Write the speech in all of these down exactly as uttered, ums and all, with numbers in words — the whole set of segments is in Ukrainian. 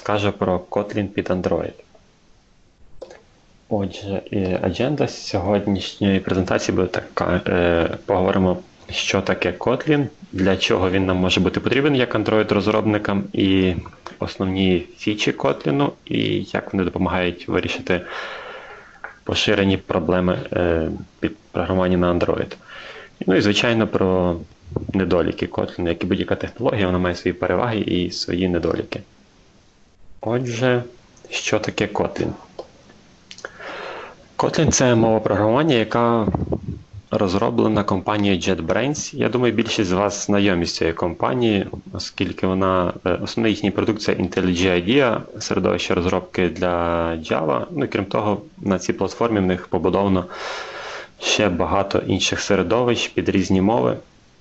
розкаже про Kotlin під Android. Отже, адженда сьогоднішньої презентації буде така. Поговоримо, що таке Kotlin, для чого він нам може бути потрібен як Android-розробникам, і основні фічі Kotlin, і як вони допомагають вирішити поширені проблеми під програмування на Android. Ну і, звичайно, про недоліки Kotlin. Як і будь-яка технологія, вона має свої переваги і свої недоліки. Отже, що таке Kotlin? Kotlin – це мова програмування, яка розроблена компанією JetBrains. Я думаю, більшість з вас знайомі з цією компанією, оскільки вона, основна їхня продукція IntelliJ IDEA, середовище розробки для Java. Ну і крім того, на цій платформі в них побудовано ще багато інших середовищ під різні мови.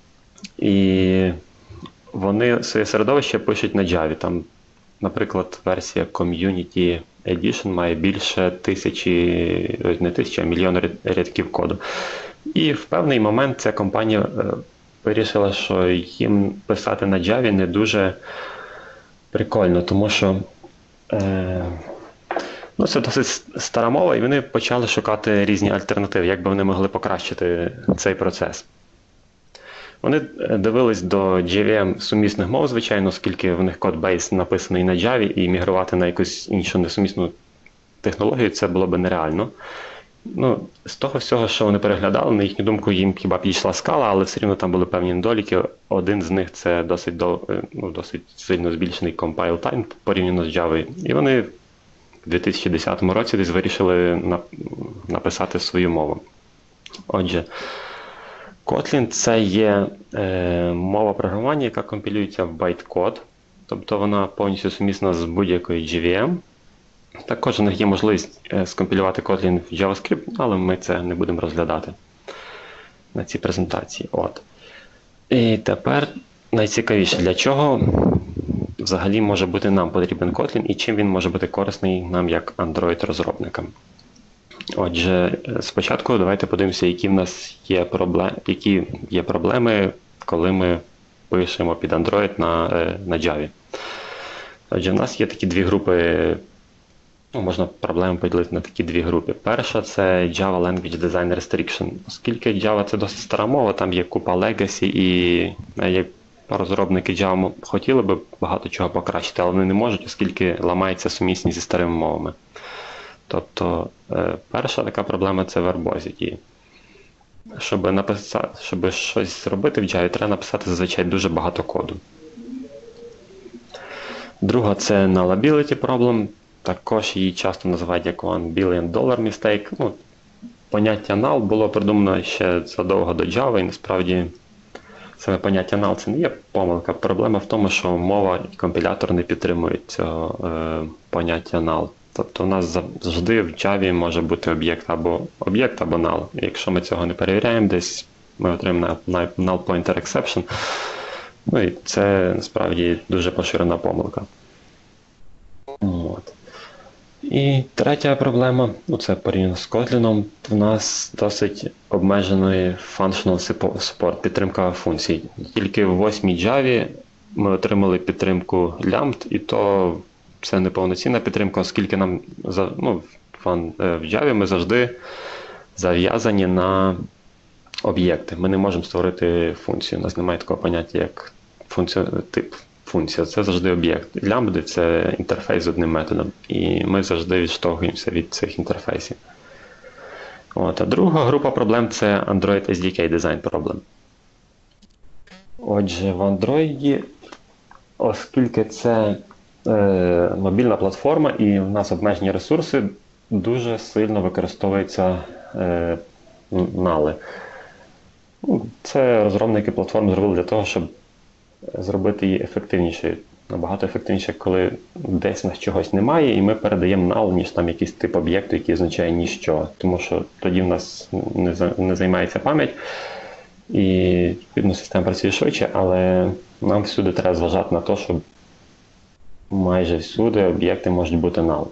І вони своє середовище пишуть на Java. Там, наприклад, версія Community Edition має більше тисячі, не тисячі, а мільйон рядків коду. І в певний момент ця компанія вирішила, що їм писати на Java не дуже прикольно, тому що е, ну, це досить стара мова, і вони почали шукати різні альтернативи, як би вони могли покращити цей процес. Вони дивились до джей ві ем сумісних мов, звичайно, оскільки в них кодбейс написаний на Java, і мігрувати на якусь іншу несумісну технологію це було б нереально. Ну, з того всього, що вони переглядали, на їхню думку, їм хіба підійшла Scala, але все рівно там були певні недоліки. Один з них – це досить, до, ну, досить сильно збільшений compile time порівняно з Java. І вони в дві тисячі десятому році десь вирішили написати свою мову. Отже, Kotlin – це є е, мова програмування, яка компілюється в байткод, тобто вона повністю сумісна з будь-якою джей ві ем. Також у них є можливість е, скомпілювати Kotlin в JavaScript, але ми це не будемо розглядати на цій презентації. От. І тепер найцікавіше, для чого взагалі може бути нам потрібен Kotlin і чим він може бути корисний нам як Android-розробникам. Отже, спочатку давайте подивимося, які в нас є проблеми, які є проблеми, коли ми пишемо під Android на, на Java. Отже, в нас є такі дві групи, ну, можна проблеми поділити на такі дві групи. Перша – це Java Language Design Restriction. Оскільки Java – це досить стара мова, там є купа legacy, і як розробники Java хотіли би багато чого покращити, але вони не можуть, оскільки ламається сумісність зі старими мовами. Тобто, перша така проблема – це verbosity. Щоб написати, щоб щось зробити в Java, треба написати зазвичай дуже багато коду. Друга – це nullability problem. Також її часто називають як one billion dollar mistake. Ну, поняття null було придумано ще задовго до Java, і насправді саме поняття null – це не є помилка. Проблема в тому, що мова і компілятор не підтримують цього е, поняття null. Тобто у нас завжди в Java може бути об'єкт або об'єкт, або null. І якщо ми цього не перевіряємо, десь ми отримаємо null pointer exception. Ну і це насправді дуже поширена помилка. От. І третя проблема, ну це порівняно з Kotlin, в нас досить обмежений functional support, підтримка функцій. Тільки в восьмій Java ми отримали підтримку лямбд, і то це неповноцінна підтримка, оскільки нам ну, в Java ми завжди зав'язані на об'єкти. Ми не можемо створити функцію. У нас немає такого поняття, як функція, тип функція. Це завжди об'єкт. Лямбди – це інтерфейс з одним методом. І ми завжди відштовхуємося від цих інтерфейсів. От. А друга група проблем – це Android ес ді кей Design Problem. Отже, в Android, оскільки це е, мобільна платформа і в нас обмежені ресурси, дуже сильно використовуються е, нали. Це розробники платформ зробили для того, щоб зробити її ефективнішою. Набагато ефективніше, коли десь у нас чогось немає, і ми передаємо null, ніж там якийсь тип об'єкту, який означає ніщо. Тому що тоді в нас не, не займається пам'ять, і відповідно система працює швидше, але нам всюди треба зважати на те, що майже всюди об'єкти можуть бути null.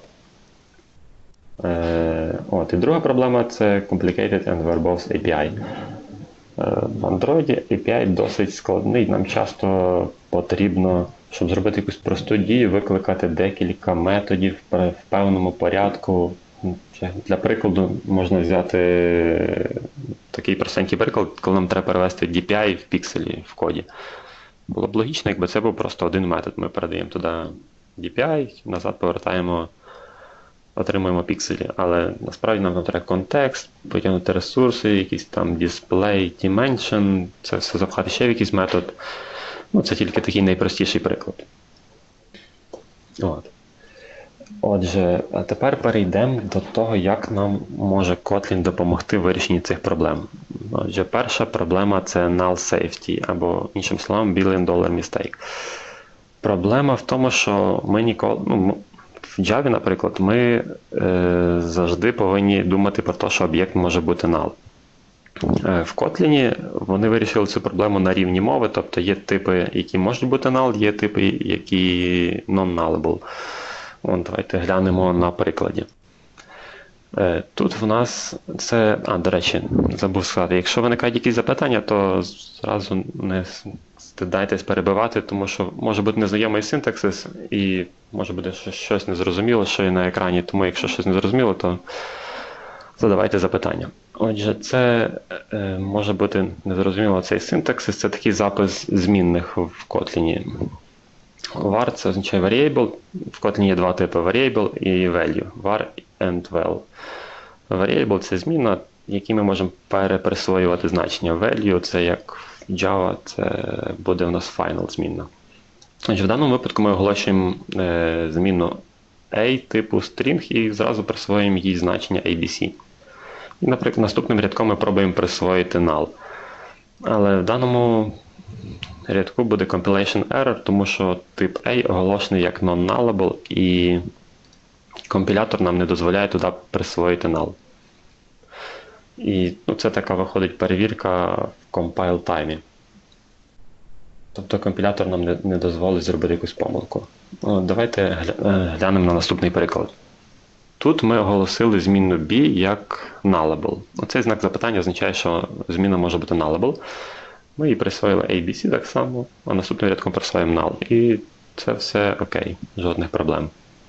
Е, от. І друга проблема – це Complicated and Verbose ей пі ай. В Android ей пі ай досить складний, нам часто потрібно щоб зробити якусь просту дію, викликати декілька методів в певному порядку. Для прикладу можна взяти такий простенький приклад, коли нам треба перевести ді пі ай в пікселі в коді. Було б логічно, якби це був просто один метод. Ми передаємо туди ді пі ай, назад повертаємо, отримуємо пікселі. Але насправді нам треба контекст, потягнути ресурси, якийсь там display, dimension, це все запхати ще в якийсь метод. Ну, це тільки такий найпростіший приклад. От. Отже, а тепер перейдемо до того, як нам може Kotlin допомогти в вирішенні цих проблем. Отже, перша проблема – це null safety, або, іншим словом, billion dollar mistake. Проблема в тому, що ми ніколи, ну, в Java, наприклад, ми е, завжди повинні думати про те, що об'єкт може бути null. Е, в Kotlin вони вирішили цю проблему на рівні мови, тобто є типи, які можуть бути null, є типи, які non-nullable. От, давайте глянемо на прикладі. Е, тут в нас це, а, до речі, забув сказати, якщо виникають якісь запитання, то зразу не стидайтесь перебивати, тому що може бути незнайомий синтаксис і може бути щось незрозуміло, що є на екрані, тому якщо щось незрозуміло, то задавайте запитання. Отже, це е, може бути незрозуміло цей синтаксис, це такий запис змінних в Kotlin. var це означає variable, в Kotlin є два типи variable і value, var and val. Variable це зміна, які ми можемо переприсвоювати значення. Value це як в Java, це буде у нас final змінна. Отже, в даному випадку ми оголошуємо е, зміну a типу string і зразу присвоюємо їй значення ей бі сі. І, наприклад, наступним рядком ми пробуємо присвоїти null. Але в даному рядку буде compilation error, тому що тип A оголошений як non-nullable і компілятор нам не дозволяє туди присвоїти null. І ну, це така виходить перевірка в compile time. Тобто компілятор нам не, не дозволить зробити якусь помилку. О, давайте глянемо на наступний приклад. Тут ми оголосили змінну b як nullable. Оцей знак запитання означає, що зміна може бути nullable. Ми її присвоїли ей бі сі так само, а наступним рядком присвоїмо null. І це все окей, жодних проблем.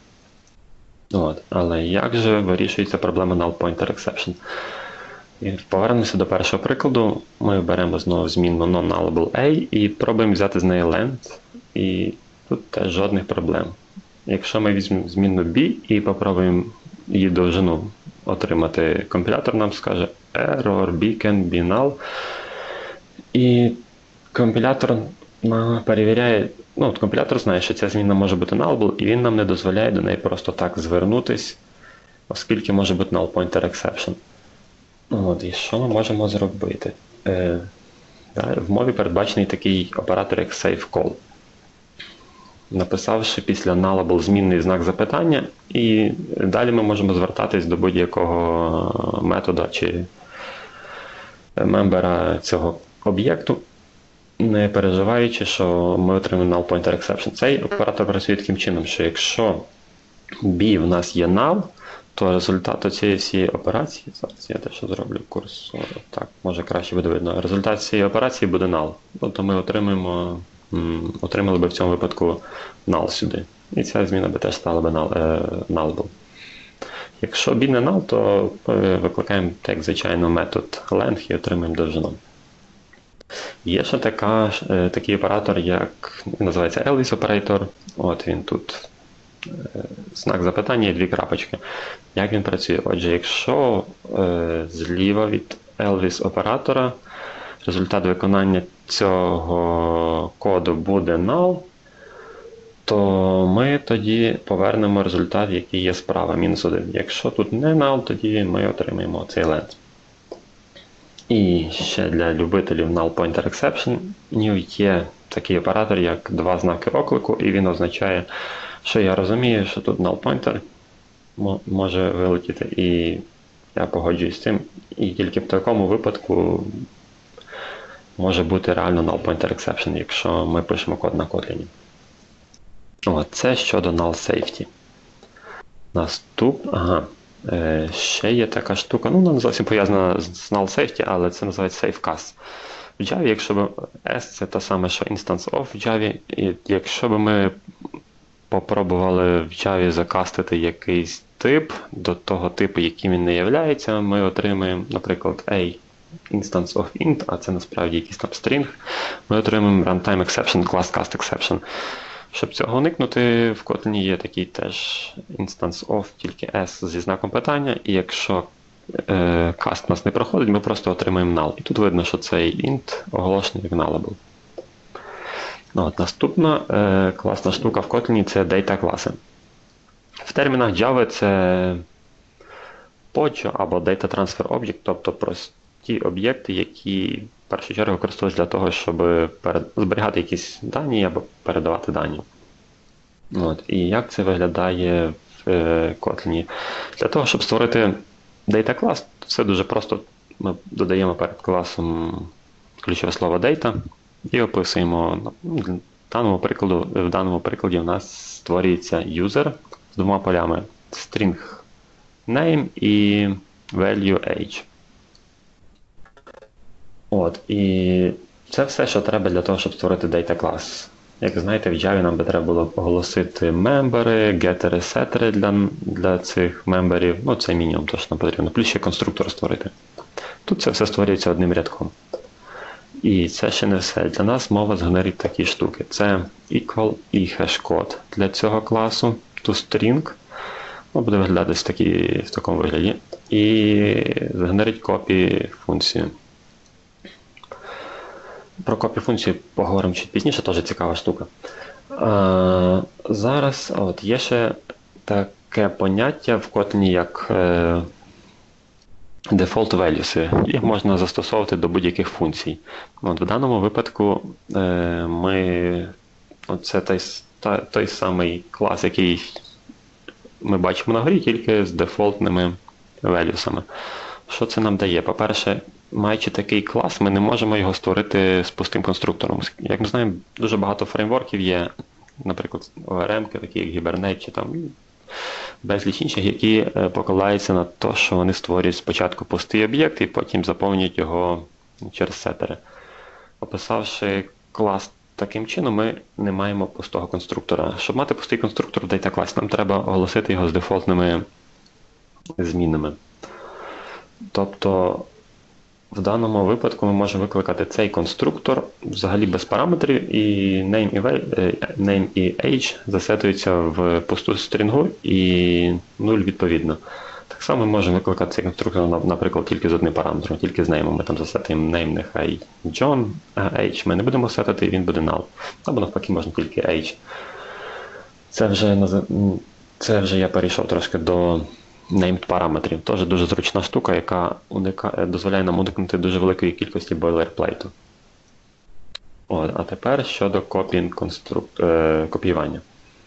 От. Але як же вирішується проблема null pointer exception? І повернемося до першого прикладу. Ми беремо знову змінну non-nullable a і пробуємо взяти з неї length. І тут теж жодних проблем. Якщо ми візьмемо змінну b і попробуємо її довжину отримати, компілятор нам скаже error b can be null. І компілятор перевіряє, ну, от компілятор знає, що ця зміна може бути nullable, і він нам не дозволяє до неї просто так звернутись, оскільки може бути null pointer exception. От, і що ми можемо зробити? Е, да, в мові передбачений такий оператор, як saveCall. Написавши після nullable змінний знак запитання, і далі ми можемо звертатись до будь-якого метода чи мембера цього об'єкту, не переживаючи, що ми отримаємо null pointer exception. Цей оператор працює таким чином, що якщо b в нас є null, то результат цієї всієї операції, зараз я дещо зроблю курсор, так, може краще буде видно, результат цієї операції буде null. Тобто ми отримаємо, отримали би в цьому випадку null сюди. І ця зміна би теж стала би nullable. Якщо b не null, то викликаємо, як звичайно, метод length і отримаємо довжину. Є ще така, такий оператор, як називається Elvis operator. От він тут. Знак запитання і дві крапочки. Як він працює? Отже, якщо е, зліва від Elvis оператора результат виконання цього коду буде null, то ми тоді повернемо результат, який є справа, мінус один. Якщо тут не null, тоді ми отримаємо цей length. І ще для любителів null pointer exception є такий оператор, як два знаки оклику, і він означає, що я розумію, що тут null pointer може вилетіти, і я погоджуюсь з цим. І тільки в такому випадку може бути реально null pointer exception, якщо ми пишемо код на Kotlin. О, це щодо null safety. Наступ... Ага. Ще є така штука, ну вона не зовсім пов'язана з null safety, але це називається SafeCast. В Java, якщо б S це те саме, що instance of в Java, і якщо б ми попробували в Java закастити якийсь тип до того типу, яким він не являється, ми отримаємо, наприклад, A instance of int, а це насправді якийсь там string, ми отримаємо runtime exception, class cast exception. Щоб цього уникнути, в Kotlin є такий теж instance of, тільки S зі знаком питання, і якщо е, каст у нас не проходить, ми просто отримаємо null. І тут видно, що цей int оголошений як nullable. От, наступна е, класна штука в Kotlin – це data класи. В термінах Java це поджо або Data Transfer Object, тобто прості об'єкти, які в першу чергу використовуються для того, щоб перед... зберігати якісь дані або передавати дані. От. І як це виглядає в е, Kotlin? Для того, щоб створити Data клас, це дуже просто. Ми додаємо перед класом ключове слово data і описуємо. Ну, в даному прикладу, в даному прикладі у нас створюється user з двома полями string name і value age. От, і це все, що треба для того, щоб створити data клас. Як знаєте, в Java нам би треба було оголосити мембери, гетери, сетери для, для цих мемберів. Ну, це мінімум, то, що нам потрібно. Плюс ще конструктор створити. Тут це все створюється одним рядком. І це ще не все. Для нас мова згенерить такі штуки. Це equal і хеш-код для цього класу, toString, ну, буде виглядати в, такі, в такому вигляді, і згенерить копі функцію. Про копі функції поговоримо чуть пізніше, теж цікава штука. А, зараз от, є ще таке поняття в Kotlin, як е, default values. Їх можна застосовувати до будь-яких функцій. От, в даному випадку е, ми, от це той, той самий клас, який ми бачимо на горі, тільки з дефолтними values. Що це нам дає? По-перше, маючи такий клас, ми не можемо його створити з пустим конструктором. Як ми знаємо, дуже багато фреймворків є, наприклад, о ар ем-ки, такі як Hibernate, чи там безліч інших, які покладаються на те, що вони створюють спочатку пустий об'єкт і потім заповнюють його через сетери. Описавши клас таким чином, ми не маємо пустого конструктора. Щоб мати пустий конструктор в data класі, нам треба оголосити його з дефолтними змінами. Тобто, в даному випадку ми можемо викликати цей конструктор взагалі без параметрів, і name і, name і age засетуються в пусту стрінгу і нуль відповідно. Так само ми можемо викликати цей конструктор, наприклад, тільки з одним параметром, тільки з name. Ми там засетуємо name, нехай John, а age ми не будемо сетити, і він буде null. Або навпаки можна тільки age. Це вже, це вже я перейшов трошки до named параметрів. Теж дуже зручна штука, яка уника... дозволяє нам уникнути дуже великої кількості бойлерплейту. От, а тепер щодо копі... конструк... е... копіювання.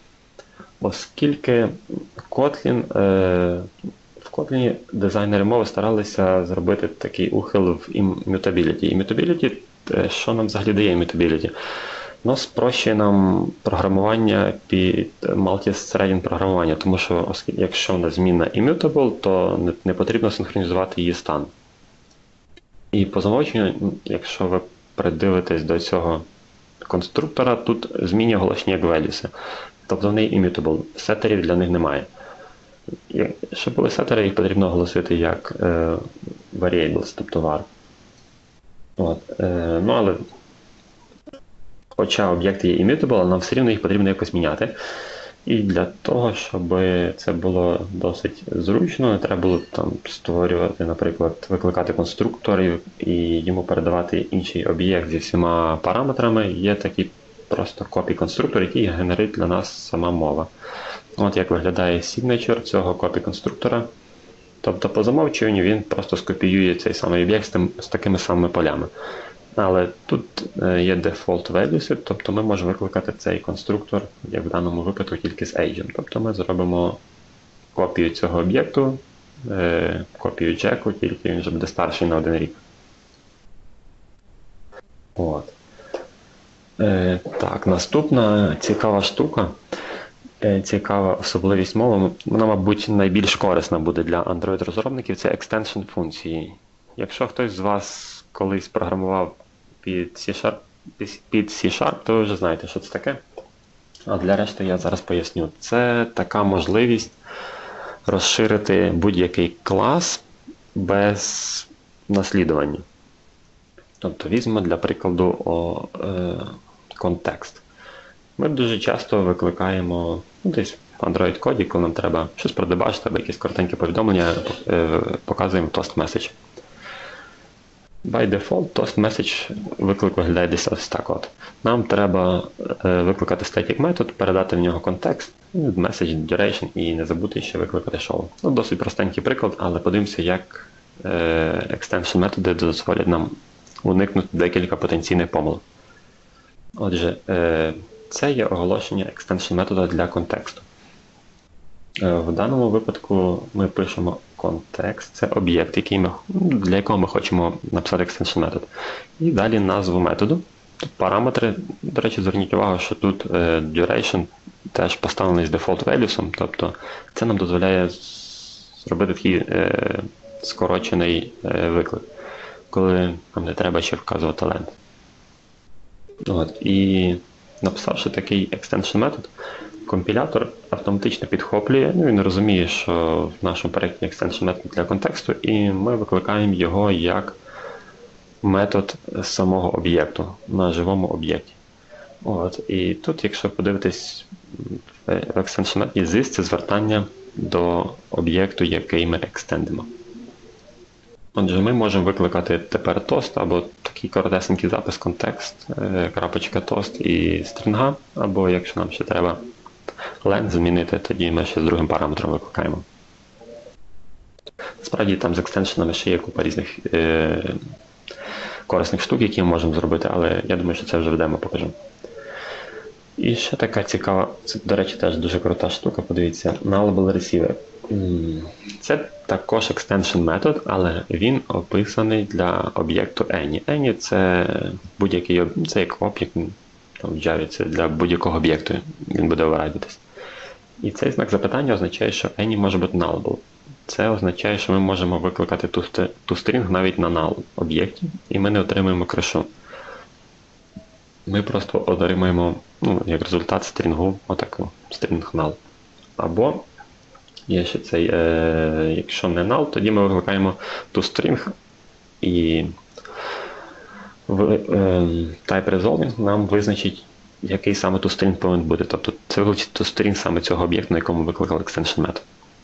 Оскільки Kotlin, е... в Kotlin дизайнери мови старалися зробити такий ухил в immutability. Immutability, що нам взагалі дає immutability? Ну, спрощує нам програмування під multi-threading програмування, тому що якщо в нас зміна immutable, то не, не потрібно синхронізувати її стан. І по замовченню, якщо ви придивитесь до цього конструктора, тут змінює оголошення як values. Тобто вони immutable, сетерів для них немає. Щоб були сетери, їх потрібно оголосити як е, variables, тобто var. От, е, ну, але хоча об'єкти є immutable, нам все рівно їх потрібно якось міняти. І для того, щоб це було досить зручно, треба було там створювати, наприклад, викликати конструктор і йому передавати інший об'єкт зі всіма параметрами. Є такий просто копі-конструктор, який генерить для нас сама мова. От як виглядає signature цього копі-конструктора. Тобто по замовчуванню він просто скопіює цей самий об'єкт з, з такими самими полями. Але тут є default values, тобто ми можемо викликати цей конструктор, як в даному випадку, тільки з age. Тобто ми зробимо копію цього об'єкту, копію Джеку, тільки він вже буде старший на один рік. От. Так, наступна цікава штука, цікава особливість мови, вона, мабуть, найбільш корисна буде для Android-розробників, це extension функції. Якщо хтось з вас колись програмував під C-Sharp, під C-Sharp, то ви вже знаєте, що це таке. А для решти я зараз поясню. Це така можливість розширити будь-який клас без наслідування. Тобто візьмемо для прикладу о, е, контекст. Ми дуже часто викликаємо ну, десь в Android-коді, коли нам треба щось продебажити, або якесь коротеньке повідомлення, е, показуємо toast message. By default, toast message виклик виглядає десь ось так от. Нам треба е, викликати static метод, передати в нього контекст, message duration і не забути ще викликати show. Ну, досить простенький приклад, але подивимося, як е, extension методи дозволять нам уникнути декілька потенційних помилок. Отже, е, це є оголошення extension метода для контексту. Е, в даному випадку ми пишемо контекст, це об'єкт, який ми, для якого ми хочемо написати extension метод. І далі назву методу. Тут параметри, до речі, зверніть увагу, що тут е, duration теж поставлений з default values, тобто це нам дозволяє зробити такий е, скорочений е, виклик, коли нам не треба ще вказувати length. От, і написавши такий extension метод, компілятор автоматично підхоплює, ну він розуміє, що в нашому проєкті extension метод для контексту, і ми викликаємо його як метод самого об'єкту на живому об'єкті. От, і тут, якщо подивитись в extension методі, this – це звертання до об'єкту, який ми екстендимо. Отже, ми можемо викликати тепер тост, або такий коротесенький запис контекст, крапочка тост і стрінга, або якщо нам ще треба length змінити, тоді ми ще з другим параметром викликаємо. Справді там з екстеншенами ще є купа різних е, корисних штук, які ми можемо зробити, але я думаю, що це вже в демо покажу. І ще така цікава, це, до речі, теж дуже крута штука, подивіться, nullable receiver. Це також extension метод, але він описаний для об'єкту any. Any – це будь-який, це як об'єкт, там в Java це для будь-якого об'єкту, він буде override'итись. І цей знак запитання означає, що any може бути nullable. Це означає, що ми можемо викликати ту, ту стрінг навіть на null об'єкті, і ми не отримуємо крешу. Ми просто отримаємо, ну, як результат стрінгу, отаку, стрінг null. Або є ще цей, е, якщо не null, тоді ми викликаємо toString і в, е, type resolving нам визначить, який саме toString повинен бути. Тобто це визначить toString саме цього об'єкту, на якому ми викликали extension метод.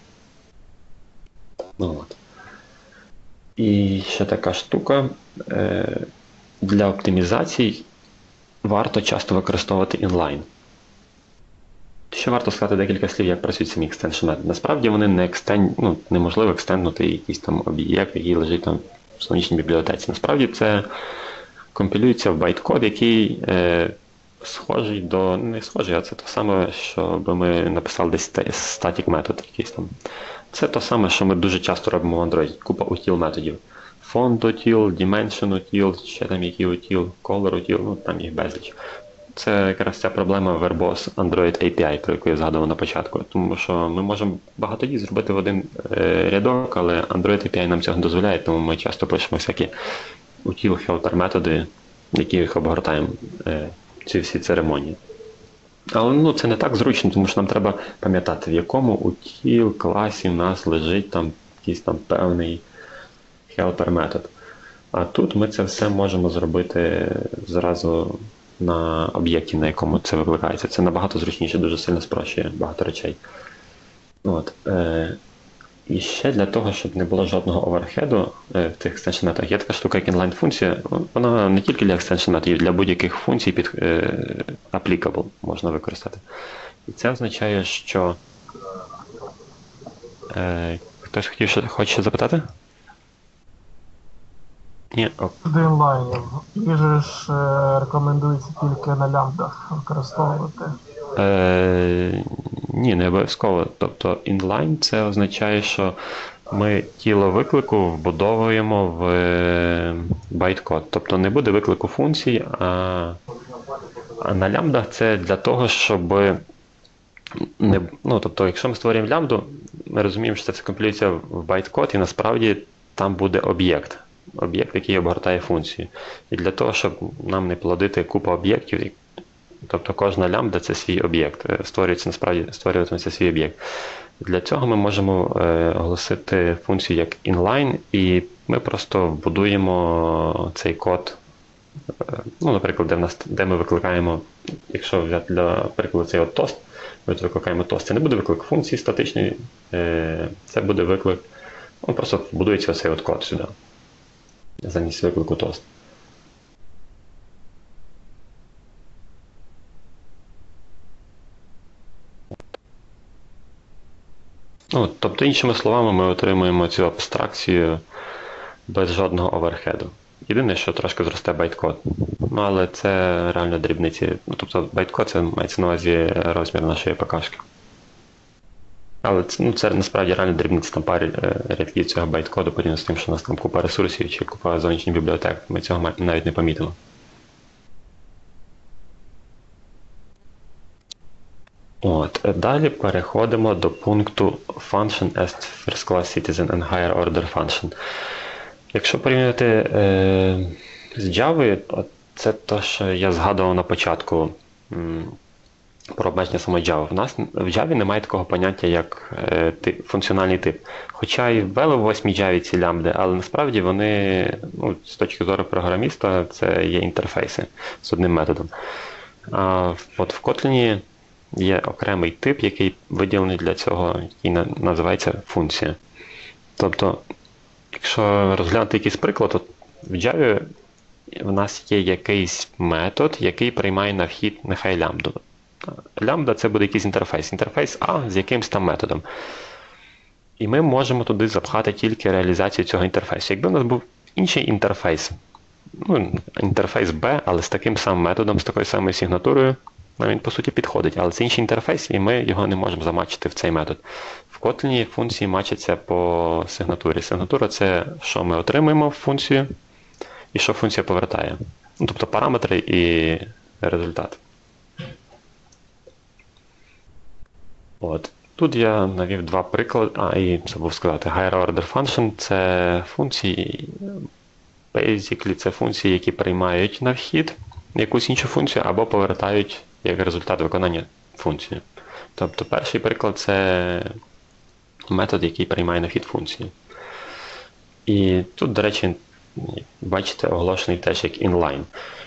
Ну, от. І ще така штука. Е, для оптимізацій варто часто використовувати inline. Ще варто сказати декілька слів, як працюють самі extension методи. Насправді вони не екстен... ну, неможливо екстенднути якийсь там об'єкт, який лежить там в сонячній бібліотеці. Насправді це компілюється в байткод, який е, схожий до... не схожий, а це те саме, що би ми написали десь static метод якийсь там. Це те саме, що ми дуже часто робимо в Android. Купа util методів. Font util, dimension util, ще там які util, color util, ну там їх безліч. Це якраз ця проблема Verbose Android ей пі ай, про яку я згадував на початку. Тому що ми можемо багато дій зробити в один е, рядок, але Android ей пі ай нам цього не дозволяє, тому ми часто пишемо всякі util helper методи, які їх обгортаємо, е, ці всі церемонії. Але ну, це не так зручно, тому що нам треба пам'ятати, в якому util класі в нас лежить там якийсь там певний helper метод. А тут ми це все можемо зробити зразу на об'єкті, на якому це викликається. Це набагато зручніше, дуже сильно спрощує багато речей. От. Е, і ще для того, щоб не було жодного оверхеду е, в цих extension методах, є така штука, як inline-функція. Вона не тільки для extension методів, для будь-яких функцій під е, applicable можна використати. І це означає, що... Е, хтось хотів ще, хоче запитати? Ні, ок. До інлайнів. Їх же ж е, рекомендується тільки на лямбдах використовувати. Е, ні, не обов'язково. Тобто inline це означає, що ми тіло виклику вбудовуємо в байткод. Тобто не буде виклику функцій, а, а на лямбдах це для того, щоб не, ну, тобто, якщо ми створюємо лямбду, ми розуміємо, що це все компілюється в байткод, і насправді там буде об'єкт. об'єкт, який обгортає функцію. І для того, щоб нам не плодити купу об'єктів, тобто кожна лямбда – це свій об'єкт, створюється насправді створюватиметься свій об'єкт. Для цього ми можемо оголосити функцію як inline, і ми просто будуємо цей код, ну, наприклад, де, в нас, де ми викликаємо, якщо взяти для прикладу цей от тост, ми викликаємо тост, це не буде виклик функції статичної, це буде виклик, ну, просто будується цей от код сюди, замість виклику тост. Ну, тобто, іншими словами, ми отримуємо цю абстракцію без жодного оверхеду. Єдине, що трошки зросте байткод. Ну, але це реально дрібниці. Ну, тобто, байткод – це мається на увазі розмір нашої АПК-шки. Але це, ну, це насправді реально дрібниці, там парі рядків цього байткоду, порівняно з тим, що у нас там купа ресурсів чи купа зовнішніх бібліотек. Ми цього навіть не помітимо. От. Далі переходимо до пункту Function as First Class Citizen and Higher Order Function. Якщо порівняти е, з Java, це те, що я згадував на початку м, про обмеження самої Java. В нас в Java немає такого поняття, як е, тип, функціональний тип. Хоча і ввели в восьмій Java ці лямбди, але насправді вони, ну, з точки зору програміста, це є інтерфейси з одним методом. А от в Kotlin є окремий тип, який виділений для цього, який називається функція. Тобто, якщо розглянути якийсь приклад, то в Java в нас є якийсь метод, який приймає на вхід нехай лямбду. Лямбда – це буде якийсь інтерфейс. Інтерфейс А з якимсь там методом. І ми можемо туди запхати тільки реалізацію цього інтерфейсу. Якби у нас був інший інтерфейс, ну, інтерфейс Б, але з таким самим методом, з такою самою сигнатурою, нам він, по суті, підходить. Але це інший інтерфейс, і ми його не можемо замачити в цей метод. В Kotlin функції мачаться по сигнатурі. Сигнатура – це, що ми отримуємо в функцію, і що функція повертає. Ну, тобто параметри і результат. От. Тут я навів два приклади. А, і забув сказати, Higher Order Function – це функції, basically, це функції, які приймають на вхід якусь іншу функцію або повертають як результат виконання функції. Тобто перший приклад – це метод, який приймає на вхід функції. І тут, до речі, бачите, оголошений теж як inline.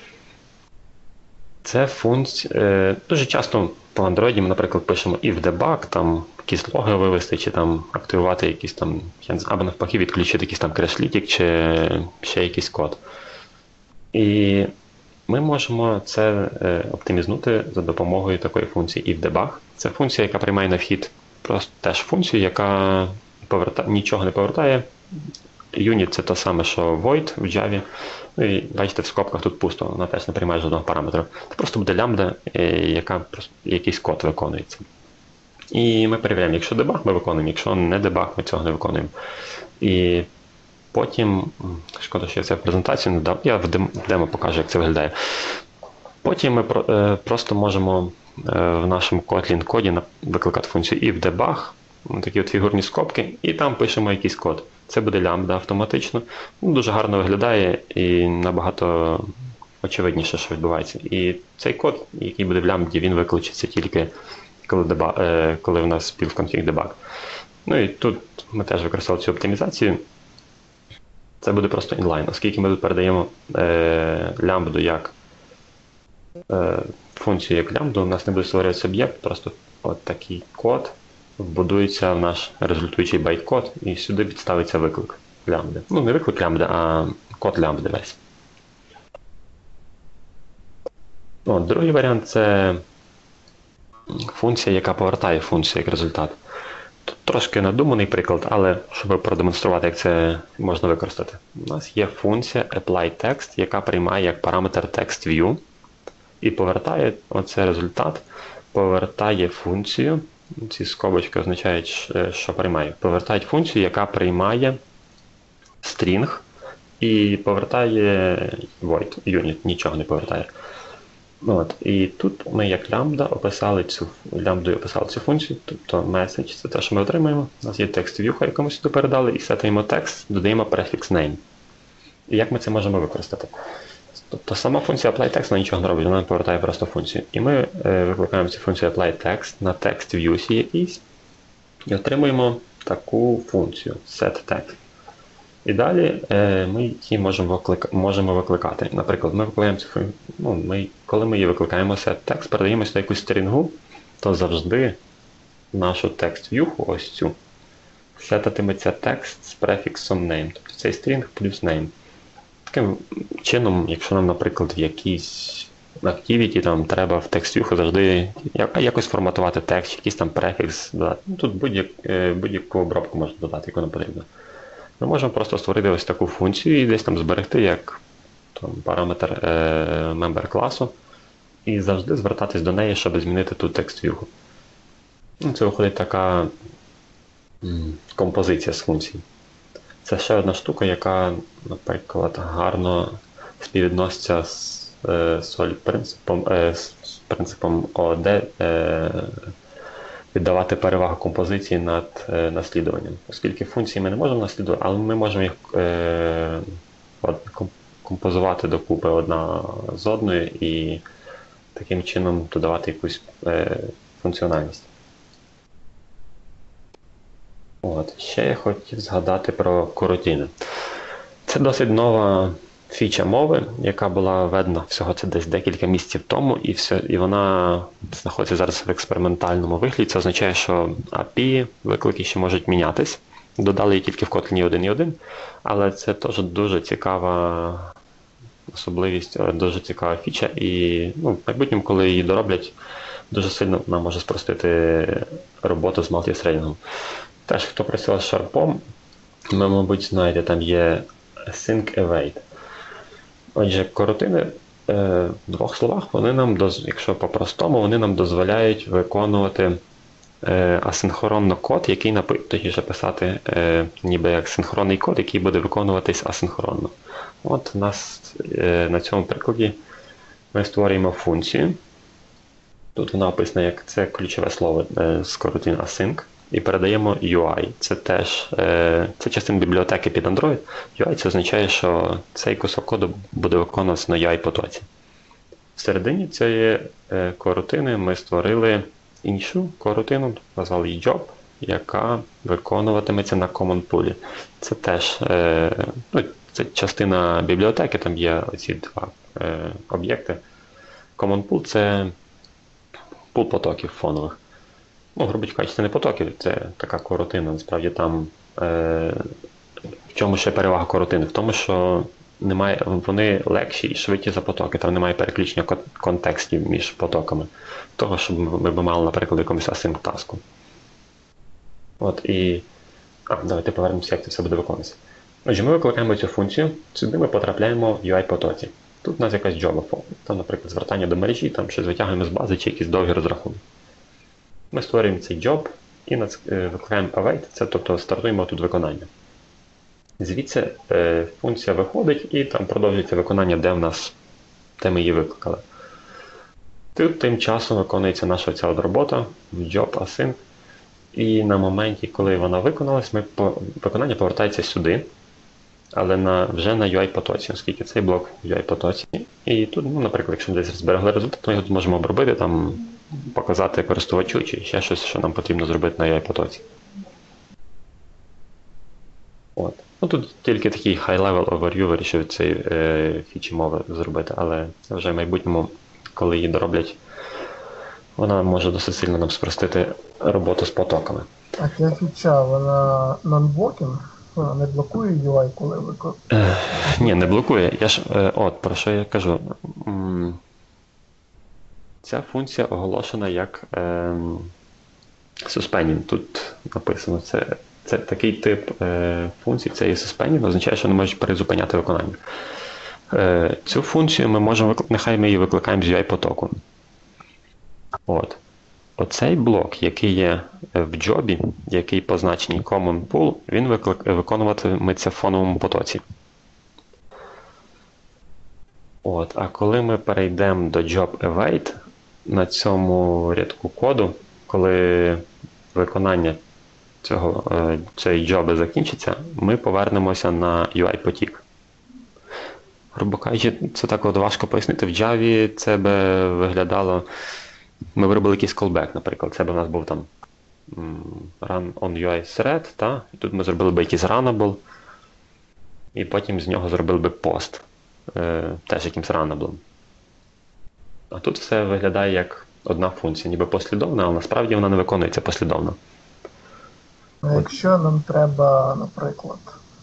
Це функція, дуже часто по Android ми, наприклад, пишемо if debug, там якісь логи вивести, чи там активувати якісь там, або навпаки відключити якийсь там crash-літік, чи ще якийсь код. І ми можемо це оптимізувати за допомогою такої функції ifDebug. Це функція, яка приймає на вхід просто теж функцію, яка поверта... нічого не повертає. Unit – це те саме, що void в Java. Ну і бачите, в скобках тут пусто, вона теж не приймає жодного параметру. Це просто буде лямбда, яка просто якийсь код виконується. І ми перевіряємо, якщо дебаг, ми виконуємо, якщо не дебаг, ми цього не виконуємо. І потім, шкода, що я це в презентацію не дав, я в демо покажу, як це виглядає. Потім ми просто можемо в нашому Kotlin коді викликати функцію ifDebug, такі от фігурні скобки, і там пишемо якийсь код. Це буде лямбда автоматично. Дуже гарно виглядає і набагато очевидніше, що відбувається. І цей код, який буде в лямбді, він викличеться тільки коли, дебаг, коли в нас build-config debug. Ну і тут ми теж використовували цю оптимізацію. Це буде просто inline, оскільки ми тут передаємо е, лямбду як е, функцію як лямбду, у нас не буде створюватися об'єкт, просто от такий код вбудується в наш результуючий байткод, і сюди підставиться виклик лямбди. Ну, не виклик лямбди, а код лямбди весь. От, другий варіант – це функція, яка повертає функцію як результат. Тут трошки надуманий приклад, але щоб продемонструвати, як це можна використати. У нас є функція applyText, яка приймає як параметр TextView і повертає оце результат, повертає функцію. Ці скобочки означають, що приймає. Повертають функцію, яка приймає string і повертає void, unit, нічого не повертає. От. І тут ми як лямбда описали цю лямбдою описали цю функцію, тобто message – це те, що ми отримаємо. У нас є TextView, яку ми сюди передали, і сетаємо текст, додаємо префікс name. І як ми це можемо використати? Тобто сама функція applyText, вона нічого не робить, вона повертає просто функцію. І ми е, викликаємо цю функцію applyText на text view якийсь і отримуємо таку функцію setText. І далі е, ми її можемо, виклика, можемо викликати. Наприклад, ми викликаємо цю функцію, ну, ми, коли ми її викликаємо setText, передаємо сюди якусь стрінгу, то завжди нашу text view, ось цю, сетатиметься текст з префіксом name. Тобто цей стрінг плюс name. Таким чином, якщо нам, наприклад, в якійсь activity там треба в TextView завжди якось форматувати текст, якийсь там префікс додати. Ну, тут будь-як, будь-яку обробку можна додати, яку нам потрібно. Ми можемо просто створити ось таку функцію і десь там зберегти як там, параметр е, member класу і завжди звертатись до неї, щоб змінити тут TextView. Ну, це виходить така м, композиція з функцій. Це ще одна штука, яка, наприклад, гарно співвідноситься з, з, з принципом, з принципом о де е, віддавати перевагу композиції над е, наслідуванням. Оскільки функції ми не можемо наслідувати, але ми можемо їх е, композувати докупи одна з одною і таким чином додавати якусь е, функціональність. От. Ще я хотів згадати про корутини. Це досить нова фіча мови, яка була введена всього це десь декілька місяців тому, і, все, і вона знаходиться зараз в експериментальному вигляді. Це означає, що ей пі ай виклики ще можуть мінятись. Додали її тільки в Kotlin один точка один, але це теж дуже цікава особливість, дуже цікава фіча, і ну, в майбутньому, коли її дороблять, дуже сильно вона може спростити роботу з мультіthreadingом. Теж, хто працював з шарпом, ми, мабуть, знаєте, там є async await. Отже, корутини, в двох словах, вони нам, якщо по-простому, вони нам дозволяють виконувати асинхронно код, який, точніше писати, ніби як синхронний код, який буде виконуватись асинхронно. От у нас на цьому прикладі ми створюємо функцію. Тут вона описана як це ключове слово з корутин async. І передаємо ю ай. Це теж це частина бібліотеки під Android. ю ай це означає, що цей кусок коду буде виконуватися на ю ай-потоці. Всередині цієї корутини ми створили іншу корутину, назвали її job, яка виконуватиметься на common pool. Це теж ну, це частина бібліотеки, там є оці два об'єкти. Common pool – це пул потоків фонових. Ну, грубо кажучи, це не потоки, це така корутина. Насправді там е, в чому ще перевага корутини? В тому, що немає, вони легші і швидкі за потоки, там немає переключення контекстів між потоками. Того, щоб ми б мали, наприклад, якомусь async таску. От і... А, давайте повернемося, як це все буде виконуватися. Отже, ми викликаємо цю функцію, сюди ми потрапляємо в ю ай-потоці. Тут у нас якась джоба, там, наприклад, звертання до мережі, там щось витягуємо з бази чи якісь довгі розрахунки. Ми створюємо цей job і викликаємо await, це, тобто стартуємо тут виконання. Звідси е, функція виходить і там продовжується виконання, де в нас, де ми її викликали. Тут тим часом виконується наша ця от робота в job async. І на моменті, коли вона виконалась, ми по, виконання повертається сюди, але на, вже на ю ай-потоці, оскільки цей блок в ю ай-потоці. І тут, ну, наприклад, якщо ми десь зберегли результат, ми його тут можемо обробити, там, показати користувачу чи ще щось, що нам потрібно зробити на ю ай-потоці. От. Ну, тут тільки такий high-level overview вирішив цієї е, фічі мови зробити, але це вже в майбутньому, коли її дороблять, вона може досить сильно нам спростити роботу з потоками. А ця фіча, вона non-blocking? Вона не блокує ю ай, коли ви... Е, ні, не блокує. Я ж, е, от, про що я кажу. Ця функція оголошена як е, suspending. Тут написано, це, це такий тип е, функції, це є suspending, означає, що не можуть перезупиняти виконання. Е, цю функцію ми можемо, нехай ми її викликаємо з ю ай-потоку. От. Оцей блок, який є в джобі, який позначений common pool, він виклик, виконуватиметься в фоновому потоці. От. А коли ми перейдемо до job await, на цьому рядку коду, коли виконання цього, цієї джоби закінчиться, ми повернемося на ю ай-потік. грубо кажучи, це так от важко пояснити. В Java це би виглядало. Ми виробили якийсь callback, наприклад. Це б у нас був там run on ю ай thread, та? І тут ми зробили б якийсь runnable, і потім з нього зробили б пост, е, теж якимсь runnable. А тут все виглядає як одна функція, ніби послідовна, але насправді вона не виконується послідовно. А якщо нам треба, наприклад,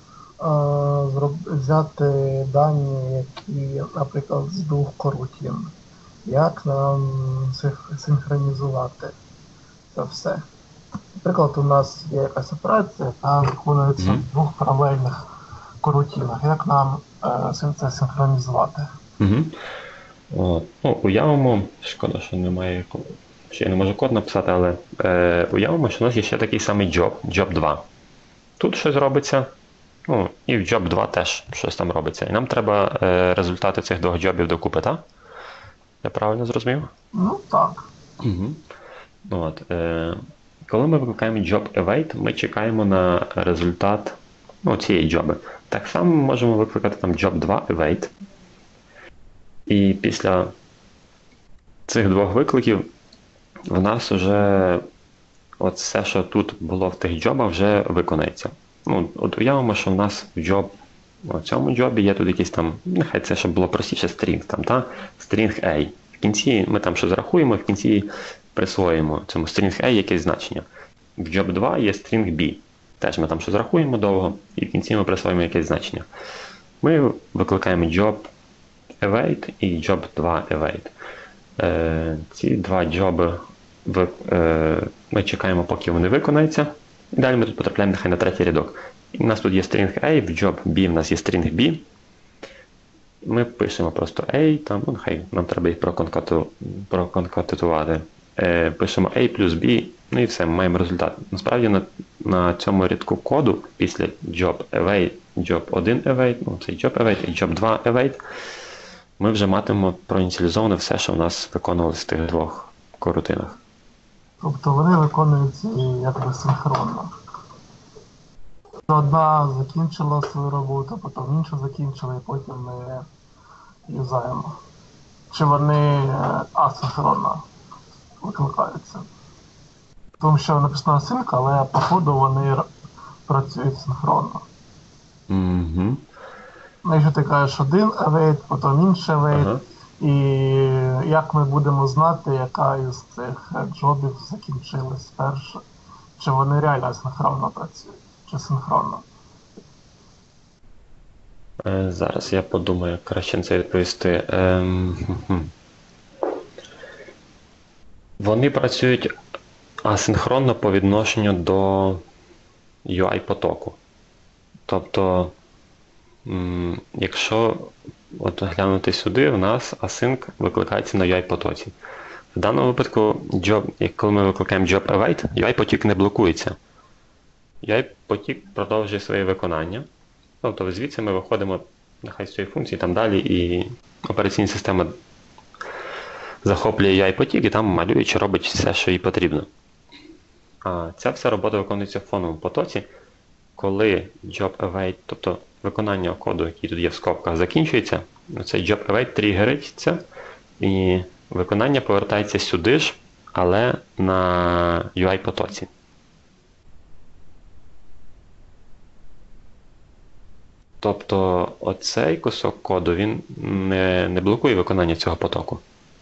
взяти дані, які, наприклад, з двох корутін, як нам синхронізувати це все? Наприклад, у нас є якась операція, яка виконується mm-hmm. в двох паралельних корутінах. Як нам е, це синхронізувати? Mm-hmm. О, ну, уявимо, шкода, що немає, що я не можу код написати, але е, уявимо, що у нас є ще такий самий job, job два. Тут щось робиться, ну, і в job два теж щось там робиться. І нам треба е, результати цих двох джобів докупи, так? Я правильно зрозумів? Ну, так. Угу. От, е, коли ми викликаємо job await, ми чекаємо на результат ну, цієї джоби. Так само ми можемо викликати там job два await. І після цих двох викликів в нас вже от все, що тут було в тих джобах, вже виконається. Ну, от уявимо, що в нас в job, в цьому джобі є тут якийсь там, нехай це, щоб було простіше, string, там, та? String A. В кінці ми там щось зарахуємо, в кінці присвоїмо цьому string A якесь значення. В job два є string B. Теж ми там щось зарахуємо довго, і в кінці ми присвоїмо якесь значення. Ми викликаємо job await і job два await. Е, ці два джоби в, е, ми чекаємо, поки вони виконаються. І далі ми тут потрапляємо нехай на третій рядок. І у нас тут є string A, в job B в нас є string B. Ми пишемо просто A, там, ну, нехай нам треба їх проконкату, проконкатувати. Е, пишемо A плюс B, ну і все, ми маємо результат. Насправді на, на цьому рядку коду після job await, job один await, ну це job await і job два await, ми вже матимемо проініціалізоване все, що в нас виконувалося в тих двох корутинах. Тобто вони виконуються якби синхронно. Одна закінчила свою роботу, потім інша закінчила, і потім ми юзаємо. Чи вони асинхронно викликаються? Тому що написано sync, але по ходу вони працюють синхронно. Mm-hmm. Якщо ти кажеш один await, потім інший await, ага. І як ми будемо знати, яка із цих джобів закінчилась перша? Чи вони реально синхронно працюють? Чи синхронно? Е, зараз я подумаю, як краще на це відповісти. Ем, вони працюють асинхронно по відношенню до ю ай-потоку. Тобто, м, якщо от глянути сюди, в нас async викликається на ю ай-потоці. В даному випадку, job, коли ми викликаємо job await, ю ай-потік не блокується. ю ай-потік продовжує своє виконання. Тобто звідси ми виходимо нехай з цієї функції, там далі, і операційна система захоплює ю ай-потік і там малює чи робить все, що їй потрібно. А ця вся робота виконується в фоновому потоці, коли job await, тобто виконання коду, який тут є в скобках, закінчується, цей job await тригериться, і виконання повертається сюди ж, але на ю ай-потоці. Тобто оцей кусок коду, він не, не блокує виконання цього потоку.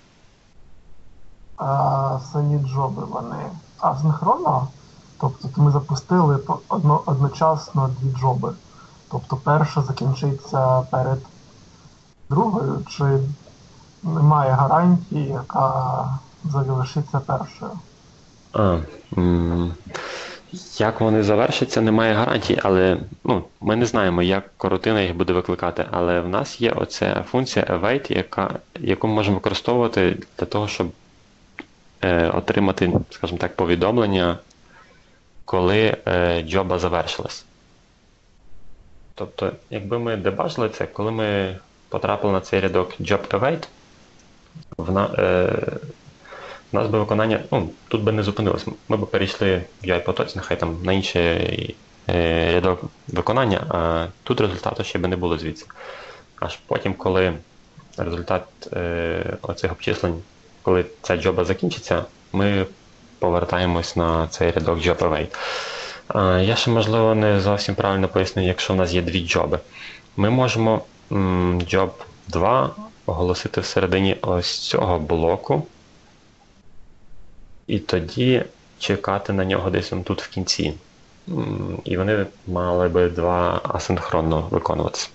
А самі джоби, вони асинхронно? Тобто ми запустили одно, одночасно дві джоби. Тобто перша закінчиться перед другою, чи немає гарантії, яка залишиться першою? А, м- як вони завершаться, немає гарантії, але ну, ми не знаємо, як корутина їх буде викликати, але в нас є оця функція await, яка, яку ми можемо використовувати для того, щоб е, отримати, скажімо так, повідомлення, коли е, джоба завершилась. Тобто, якби ми дебажили це, коли ми потрапили на цей рядок job await, в, на, е, в нас би виконання, ну, тут би не зупинилось. Ми б перейшли в ю ай-потоці, нехай там на інший е, рядок виконання, а тут результату ще би не було звідси. аж потім, коли результат е, оцих обчислень, коли ця джоба закінчиться, ми повертаємось на цей рядок job await. Е, я ще, можливо, не зовсім правильно поясню, якщо в нас є дві джоби. Ми можемо м, job два оголосити всередині ось цього блоку, і тоді чекати на нього десь тут в кінці. М, і вони мали би два асинхронно виконуватися.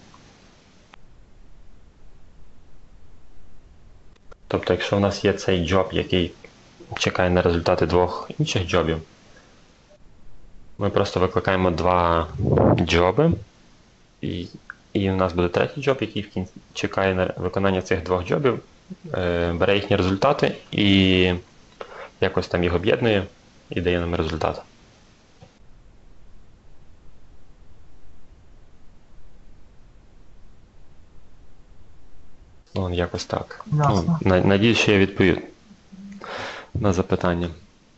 Тобто, якщо в нас є цей джоб, який чекає на результати двох інших джобів, ми просто викликаємо два джоби, і, і в нас буде третій джоб, який в кінці чекає на виконання цих двох джобів, е, бере їхні результати і якось там їх об'єднує і дає нам результат. Ну, якось так. Ясно. Ну, надіюсь, що я відповів на запитання.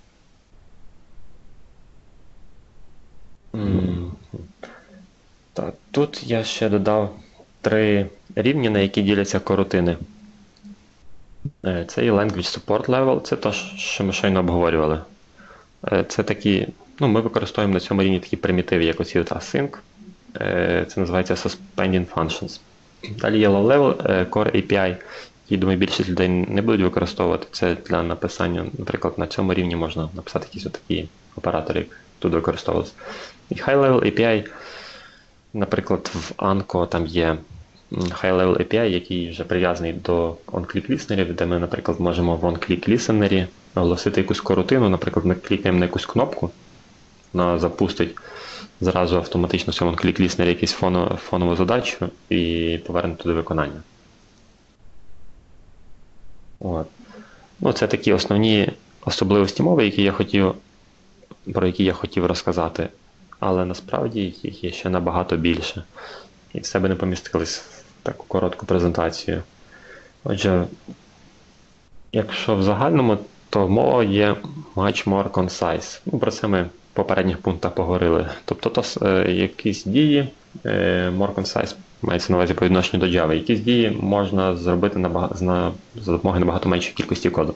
М, Так, тут я ще додав три рівні, на які діляться корутини. Е, Це і Language Support Level, це те, що ми щойно обговорювали. Е, Це такі, ну, ми використовуємо на цьому рівні такі примітиви, як оці от async. Е, Це називається Suspending Functions. Далі є Low Level е, Core ей пі ай, який, думаю, більшість людей не будуть використовувати. Це для написання, наприклад, на цьому рівні можна написати якісь такі оператори, як тут використовувалися. І High Level ей пі ай, наприклад, в Anko там є High Level ей пі ай, який вже прив'язаний до on-click listenerів, де ми, наприклад, можемо в on-click listener оголосити якусь корутину, наприклад, ми клікаємо на якусь кнопку, вона запустить зразу автоматично в цьому on-click listener якусь фонову, фонову задачу і поверне туди виконання. От. Ну, це такі основні особливості мови, які я хотів, про які я хотів розказати. Але насправді їх є ще набагато більше. І все би не помістились в таку коротку презентацію. Отже, якщо в загальному, то мова є much more concise. Ну, про це ми в попередніх пунктах поговорили. Тобто то, е, якісь дії, е, more concise мається на увазі по відношенню до Java. Якісь дії можна зробити набаг... на... за допомогою набагато меншої кількості коду.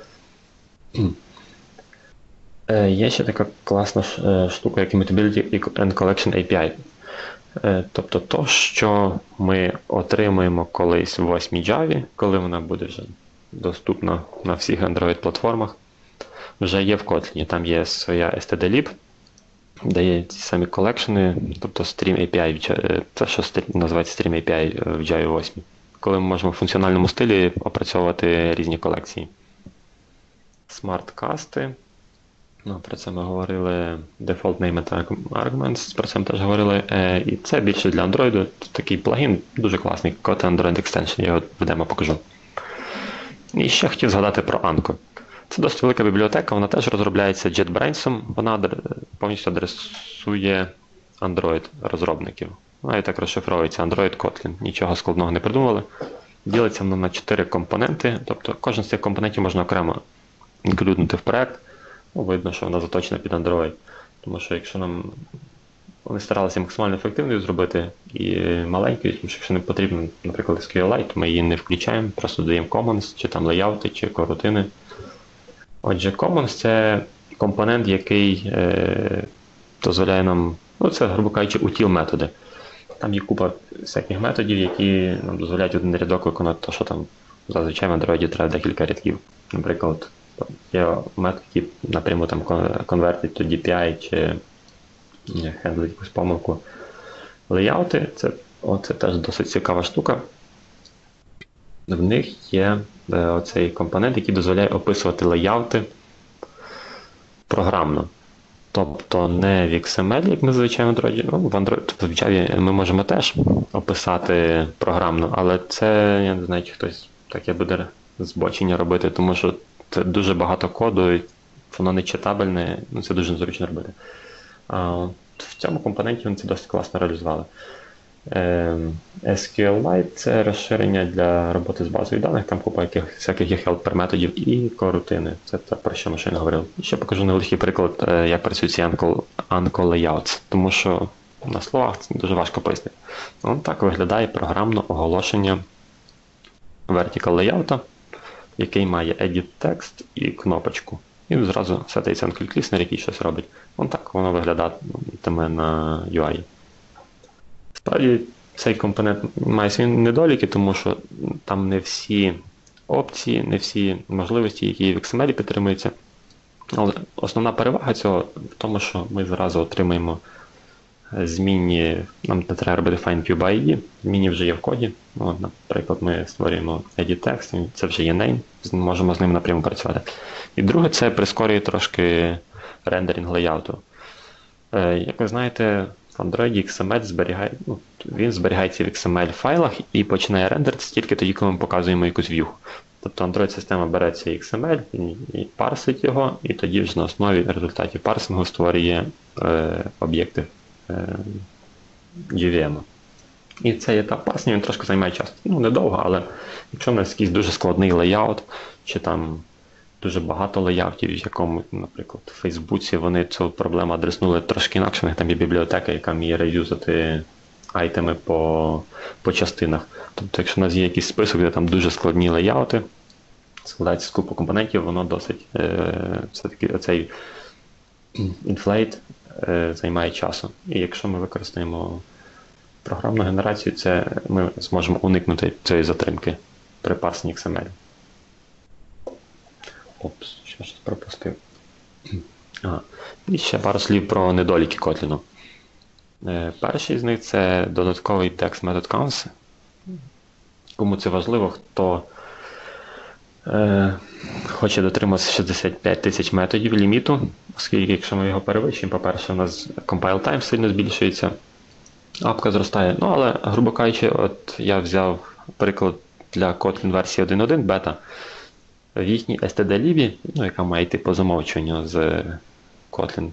Е, є ще така класна штука, як Immutability and Collection ей пі ай. Е, тобто то, що ми отримаємо колись в восьмій Java, коли вона буде вже доступна на всіх Android-платформах, вже є в Kotlin. Там є своя stdlib, де є ті самі колекшени, тобто Stream ей пі ай, це що називається Stream ей пі ай в Java восьмій, коли ми можемо в функціональному стилі опрацьовувати різні колекції. Смарт-касти. Ну, про це ми говорили. Default Name and Arguments, про це ми теж говорили. Е, і це більше для Android. Такий плагін дуже класний. Kotlin Android Extension, я його в демо покажу. І ще хотів згадати про Anko. Це досить велика бібліотека, вона теж розробляється JetBrains. Вона повністю адресує Android-розробників. Вона і так розшифровується Android Kotlin. Нічого складного не придумали. Ділиться вона на чотири компоненти. Тобто кожен з цих компонентів можна окремо інклюднути в проект. Ну, видно, що вона заточена під Android. Тому що якщо нам вони старалися максимально ефективною зробити і маленькою, тому що якщо не потрібно, наприклад, SQLite, то ми її не включаємо, просто додаємо Commons, чи там лейаути, чи корутини. Отже, Commons – це компонент, який е, дозволяє нам, ну це, грубо кажучи, утіл методи. Там є купа всяких методів, які нам дозволяють один рядок виконати те, що там зазвичай в Android треба декілька рядків. Наприклад, є метод, який напряму там конвертить то ді пі ай чи хендлить якусь помилку. Лейаути – це, це теж досить цікава штука. В них є оцей компонент, який дозволяє описувати лейаути програмно. Тобто не в ікс ем ель, як ми зазвичай в Android, ну, в Android, тобто в Java ми можемо теж описати програмно, але це, я не знаю, чи хтось таке буде збочення робити, тому що це дуже багато коду, воно не читабельне, ну це дуже незручно робити. А в цьому компоненті вони це досить класно реалізували. SQLite – це розширення для роботи з базою даних, там купа яких, всяких є helper методів і корутини. Це те, про що ми щойно говорили. І ще покажу невеликий приклад, як працюють ці Anko Layouts, тому що на словах це дуже важко пояснити. Ну, так виглядає програмне оголошення Vertical Layout, який має Edit Text і кнопочку. І зразу сетається на клік-ліснер, який щось робить. Вон так воно виглядатиме на ю ай. Справді, цей компонент має свої недоліки, тому що там не всі опції, не всі можливості, які в ікс ем ель підтримуються. Але основна перевага цього в тому, що ми зразу отримаємо змінні, нам не треба робити find cube ай ді, змінні вже є в коді. От, наприклад, ми створюємо edit text, це вже є name, можемо з ним напряму працювати. І друге, це прискорює трошки рендеринг лейауту. Е, як ви знаєте, в Android ікс ем ель зберігає, ну, він зберігається в ікс ем ель файлах і починає рендеритися тільки тоді, коли ми показуємо якусь view. Тобто Android-система бере цей ікс ем ель і, і парсить його, і тоді вже на основі результатів парсингу створює е, об'єкти е, джі ві ем. І цей етап парсення він трошки займає час. Ну, недовго, але якщо в нас якийсь дуже складний лейаут, чи там дуже багато лейаутів, в якому, наприклад, в Фейсбуці вони цю проблему адреснули трошки інакше, в них там є бібліотека, яка вміє реюзати айтеми по, по частинах. Тобто, якщо в нас є якийсь список, де там дуже складні лейаути, складається з купу компонентів, воно досить, е, все-таки оцей інфлейт е, займає часу. І якщо ми використаємо програмну генерацію, це ми зможемо уникнути цієї затримки при парсенні ікс ем ель. Опс, що щось пропустив. Ага. І ще пару слів про недоліки Kotlin. Е, перший з них це додатковий text method counts. Кому це важливо, хто е, хоче дотриматися шістдесят п'ять тисяч методів ліміту, оскільки якщо ми його перевищуємо, по-перше, у нас compile time сильно збільшується, апка зростає. Ну, але, грубо кажучи, от я взяв приклад для Kotlin версії один точка один бета. В їхній ес ті ді-лібі, ну, яка має йти по замовчуванню з Kotlin,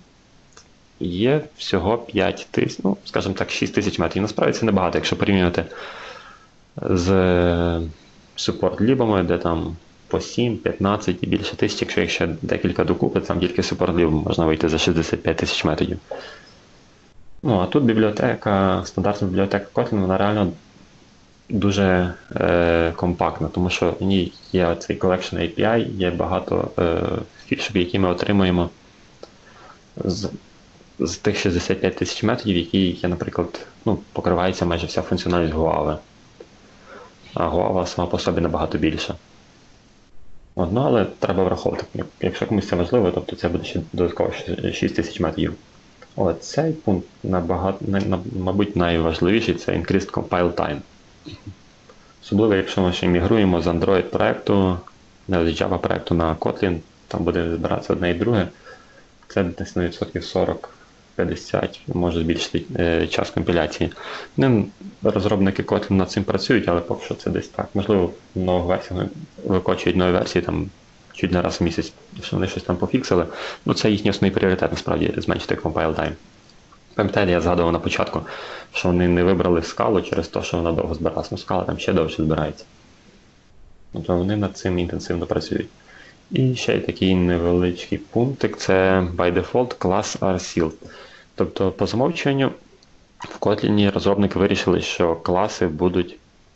є всього п'ять тисяч, ну, скажімо так, шість тисяч метрів. Насправді це небагато, якщо порівнювати з support-лібами, де там по сім, п'ятнадцять і більше тисяч, якщо їх ще декілька докупи, там тільки support-лібом можна вийти за шістдесят п'ять тисяч методів. Ну, а тут бібліотека, стандартна бібліотека Kotlin, вона реально дуже е, компактна, тому що в ній є цей collection ей пі ай, є багато е, фішок, які ми отримуємо з, з тих шістдесят п'ять тисяч методів, які є, наприклад, ну, покривається майже вся функціональність Guava. А Guava сама по собі набагато більша. От, ну, але треба враховувати, якщо комусь це важливо, тобто це буде ще додатково шість тисяч методів. Але цей пункт, набагато, на, мабуть, найважливіший – це increased compile time. Особливо, якщо ми ще мігруємо з Android проекту, не з Java проекту на Kotlin, там буде збиратися одне і друге, це десь на відсотків сорок-п'ятдесят може збільшити е, час компіляції. Не, розробники Kotlin над цим працюють, але поки що це десь так. Можливо, в нових версіях викочують нові версії там чуть не раз в місяць, що вони щось там пофіксили. Ну, це їхній основний пріоритет, насправді, зменшити compile time. Пам'ятаєте, я згадував на початку, що вони не вибрали скалу через те, що вона довго збиралася. Ну, скала там ще довше збирається. Тобто вони над цим інтенсивно працюють. І ще й такий невеличкий пунктик, це by default class are sealed. Тобто, по замовчуванню, в Kotlin розробники вирішили, що класи будуть,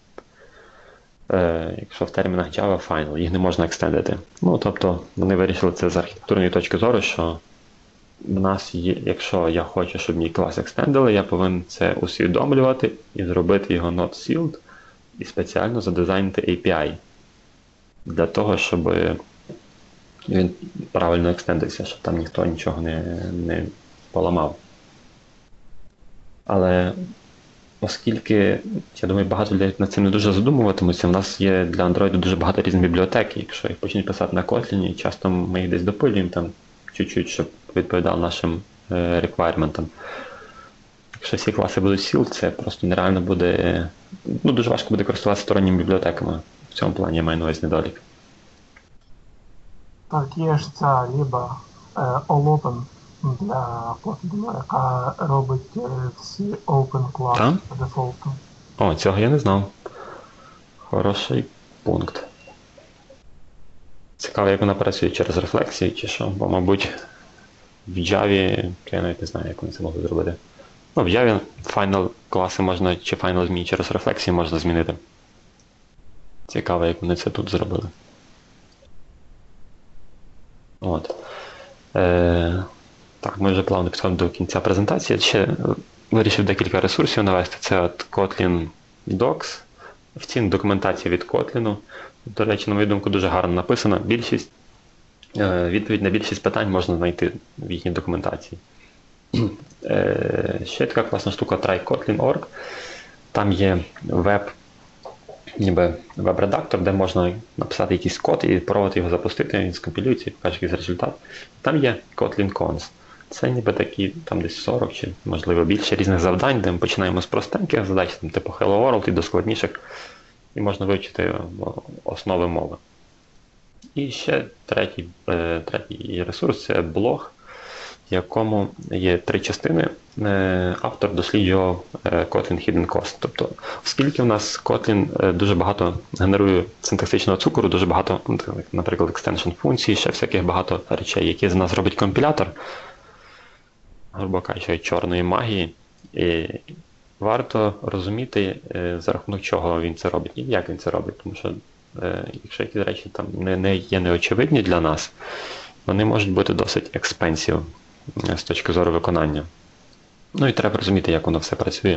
е, якщо в термінах Java, final, їх не можна екстендити. Ну, тобто, вони вирішили це з архітектурної точки зору, що в нас є, якщо я хочу, щоб мій клас екстендили, я повинен це усвідомлювати і зробити його not sealed і спеціально задизайнити ей пі ай для того, щоб він правильно екстендився, щоб там ніхто нічого не, не поламав. Але оскільки, я думаю, багато людей над цим не дуже задумуватимуться, в нас є для Android дуже багато різних бібліотек, якщо їх почнуть писати на Kotlin, часто ми їх десь допилюємо там чуть-чуть, щоб відповідав нашим е, реквайрментам. Якщо всі класи будуть сіл, це просто нереально буде, ну, дуже важко буде користуватися сторонніми бібліотеками. В цьому плані я маю на увазі недолік. Так, є ж ця ліба е, all-open для Kotlin, яка робить е, всі open класи по дефолту. О, цього я не знав. Хороший пункт. Цікаво, як вона працює, через рефлексію чи що, бо, мабуть, в Java, я навіть не знаю, як вони це можуть зробити. Ну, в Java final класи можна, чи final зміни через рефлексію можна змінити. Цікаво, як вони це тут зробили. От. Е, так, ми вже плавно підходимо до кінця презентації. Ще вирішив декілька ресурсів навести. Це от Kotlin Docs, офіційна документація від Kotlin. До речі, на мою думку, дуже гарно написана. Більшість, е, відповідь на більшість питань можна знайти в їхній документації. Е, ще така класна штука try kotlin крапка орг. Там є веб, ніби веб-редактор, де можна написати якийсь код і пробувати його запустити, він скомпілюється і покаже якийсь результат. Там є Kotlin Cons. Це ніби такі там десь сорок чи, можливо, більше різних завдань, де ми починаємо з простеньких задач, там, типу Hello World, і до складніших, і можна вивчити основи мови. І ще третій, е, третій ресурс – це блог, в якому є три частини. Автор досліджував Kotlin Hidden Cost. Тобто, оскільки в нас Kotlin дуже багато генерує синтаксичного цукру, дуже багато, наприклад, екстеншн функцій, ще всяких багато речей, які з нас робить компілятор, грубо кажучи, чорної магії, і варто розуміти, за рахунок чого він це робить і як він це робить. Тому що, якщо якісь речі там не, не є неочевидні для нас, вони можуть бути досить expensive з точки зору виконання. Ну і треба розуміти, як воно все працює.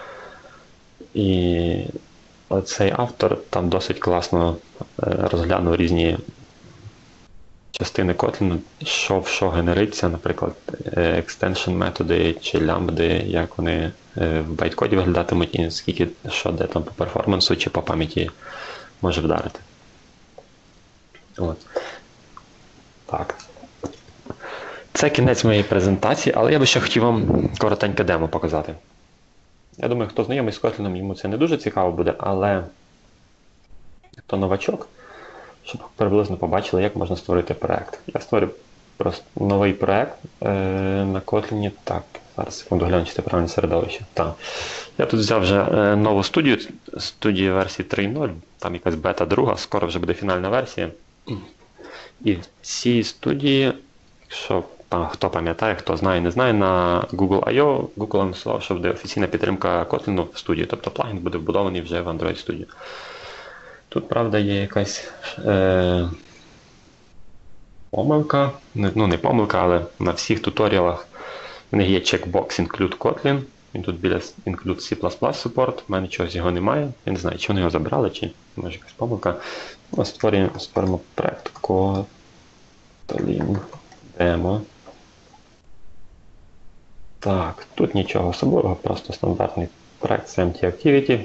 І цей автор там досить класно розглянув різні частини Kotlin, що в що генериться, наприклад, екстеншн методи чи лямбди, як вони в байткоді виглядатимуть і скільки, що де там по перформансу чи по пам'яті може вдарити. От. Так. Це кінець моєї презентації, але я би ще хотів вам коротеньке демо показати. Я думаю, хто знайомий з Kotlin, йому це не дуже цікаво буде, але хто новачок, щоб приблизно побачили, як можна створити проєкт. Я створив просто новий проєкт е, на Kotlin. Так, зараз секунду гляну, чи це правильне середовище. Так. Я тут взяв вже е, нову студію, студію версії три нуль, там якась бета друга, скоро вже буде фінальна версія. І в цій студії, якщо хто пам'ятає, хто знає, не знає, на Google ай о Google анонсував, що буде офіційна підтримка Kotlin в студії, тобто плагін буде вбудований вже в Android Studio. Тут, правда, є якась е, помилка, ну не помилка, але на всіх туторіалах в них є чекбокс Include Kotlin, він тут біля Include C++ support, в мене чогось його немає, я не знаю, чи вони його забрали, чи може якась помилка. Ось створюємо, створимо проєкт Kotlin Demo. Так, тут нічого особливого, просто стандартний проект з Empty Activity.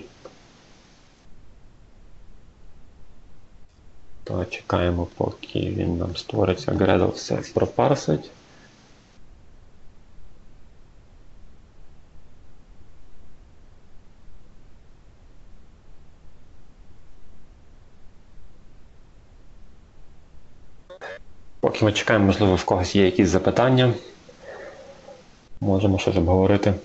То чекаємо, поки він нам створиться. Gradle все пропарсить. Поки ми чекаємо, можливо, в когось є якісь запитання. Можемо щось обговорити.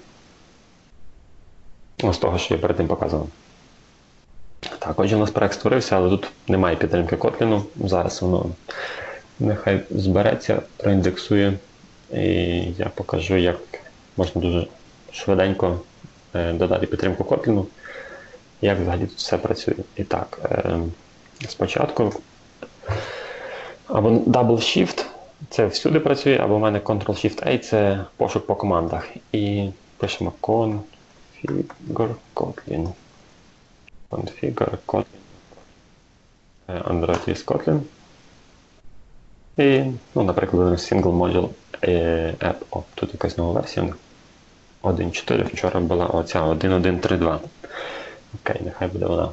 З того, що я перед тим показував. Так, отже, у нас проект створився, але тут немає підтримки Kotlin. Зараз воно нехай збереться, проіндексує. І я покажу, як можна дуже швиденько додати підтримку Kotlin, як взагалі тут все працює. І так, спочатку або Double-Shift, це всюди працює, або в мене Control-Shift-A, це пошук по командах. І пишемо configure Kotlin. Configure Kotlin. Android is Kotlin. І, ну, наприклад, Single Module App. О, тут якась нова версія. один точка чотири, вчора була оця один точка один точка три точка два. Окей, нехай буде вона.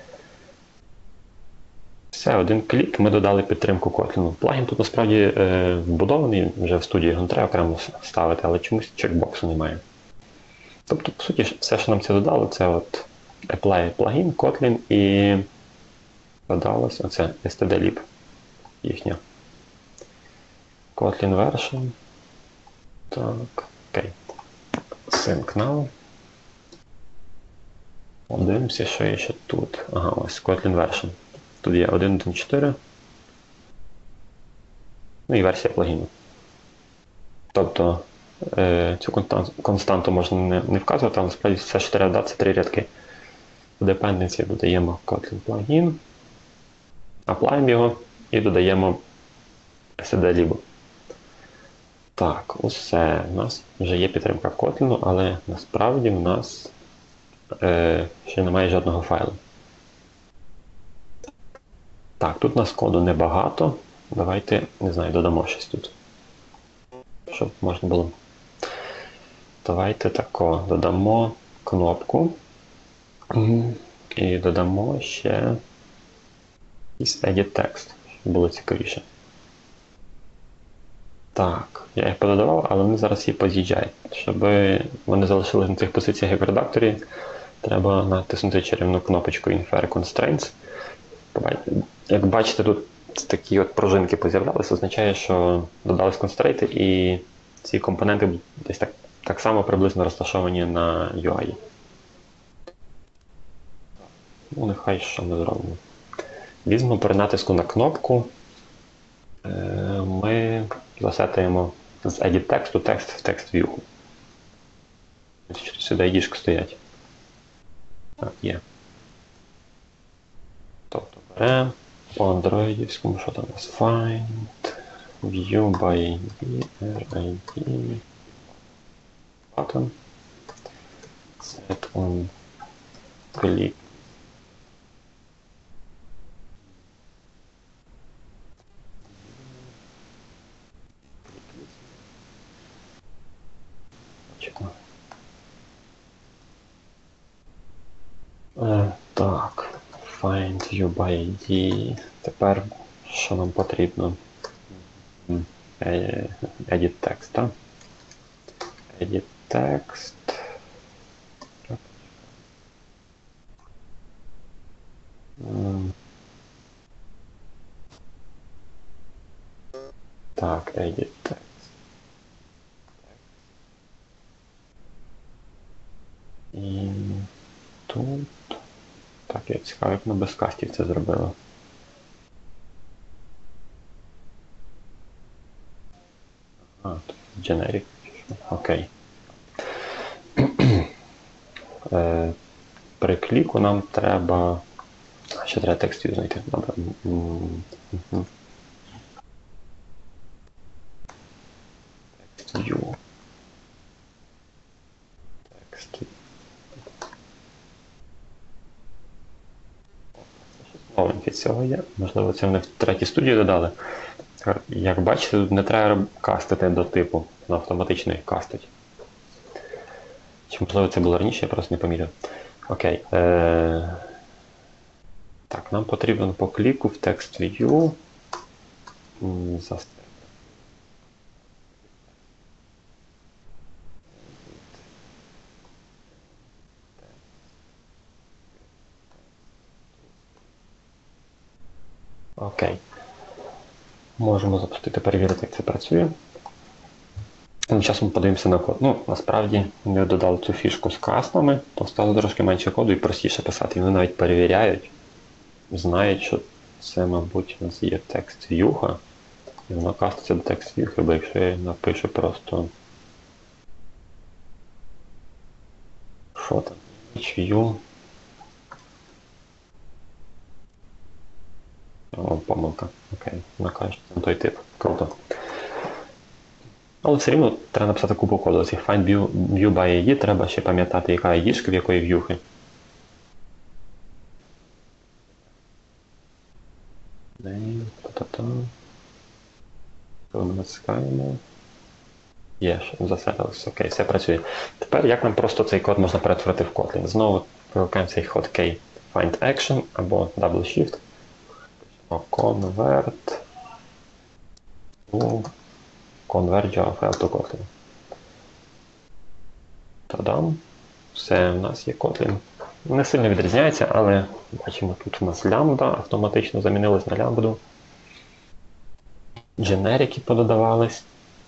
Все, один клік, ми додали підтримку Kotlin. Плагін тут насправді е, вбудований, вже в студії його не треба окремо ставити, але чомусь чекбоксу немає. Тобто, по суті, все, що нам це додало, це от apply плагін, Kotlin і додалось оце stdlib їхня. Kotlin version. Так, окей. Sync now. Подивимося, що є ще тут. Ага, ось Kotlin version. Тут є один точка один точка чотири. Ну і версія плагіну. Тобто Е, цю константу можна не, не вказувати, але насправді все, що треба дати, це три рядки. В dependency додаємо Kotlin плагін, аплаємо його і додаємо std-lib. Так, усе. У нас вже є підтримка Kotlin, але насправді в нас е, ще немає жодного файлу. Так, тут у нас коду небагато. Давайте, не знаю, додамо щось тут. Щоб можна було. Давайте тако, додамо кнопку. І додамо ще якийсь edit text, щоб було цікавіше. Так, я їх пододавав, але вони зараз її поз'їжджають. Щоб вони залишилися на цих позиціях як в редакторі, треба натиснути чарівну кнопочку Infer Constraints. Як бачите, тут такі от пружинки поз'являлися, означає, що додались констрейти і ці компоненти десь так, так само приблизно розташовані на ю ай. Ну, нехай що ми зробимо. Візьмемо при натиску на кнопку, ми засетаємо з edit тексту текст в текст view. Сюди ай ді-шки стоять. Так, є. Тобто беремо по андроїдівському, що там у нас? Find, view by ай ді, ар ай ді, button, set on click. Е, так, find view by ай ді. Тепер що нам потрібно? Е, edit text, так? Edit text. Так, edit text. І тут. Так, я цікаво, як ми без кастів це зробили. А, тут generic. Окей. е, при кліку нам треба... Ще треба текст view знайти. Добре. Текст view. Текст view. Новеньке цього є. Можливо, це вони в третій студії додали. Як бачите, тут не треба кастити до типу. Воно автоматично їх кастить. Чи можливо це було раніше, я просто не поміряв. Окей. Е... Так, нам потрібен по кліку в текст view. Застерти. Окей. Можемо запустити, перевірити, як це працює. Тим часом подивимося на код. Ну, насправді, вони додали цю фішку з кастами, то стало трошки менше коду і простіше писати. І вони навіть перевіряють, знають, що це, мабуть, у нас є текст в'юха, і воно каститься до текст в'юхи, бо якщо я напишу просто що там, view. О, помилка. Окей, накаже, що це той тип. Круто. Але все рівно треба написати купу коду. Цих find view, view by ай ді треба ще пам'ятати, яка ай ді-шка, в якої в'юхи. Та-та-та. Коли ми натискаємо. Є, засетилося. Окей, все працює. Тепер як нам просто цей код можна перетворити в Kotlin? Знову викликаємо цей hotkey find action або double shift. Convert to convert Java file to Kotlin. Та-дам! Все, у нас є Kotlin. Не сильно відрізняється, але бачимо, тут у нас лямбда автоматично замінилась на лямбду. Дженерики пододавались.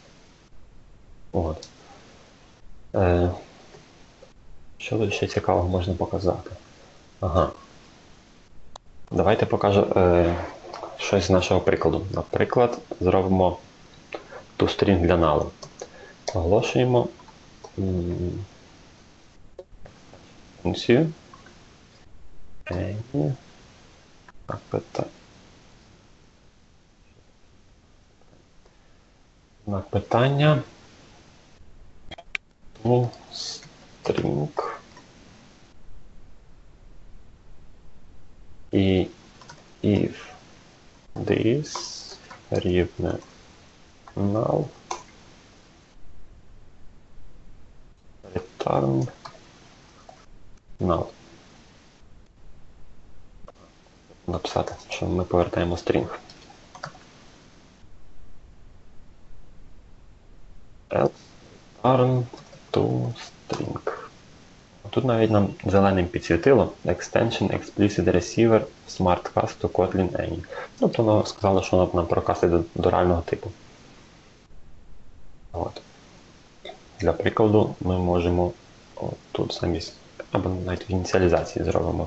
От. Е, що тут ще цікавого можна показати? Ага. Давайте покажу е, щось з нашого прикладу. Наприклад, зробимо toString для null. Оголошуємо м, функцію any апита- на питання to string і if this рівне null return null. Написати, що ми повертаємо string. Else return to string. Тут навіть нам зеленим підсвітило Extension Explicit Receiver SmartCast to Kotlin Any. Тобто воно сказало, що воно нам прокастить до, до реального типу. От. Для прикладу ми можемо от тут замість, або навіть в ініціалізації зробимо.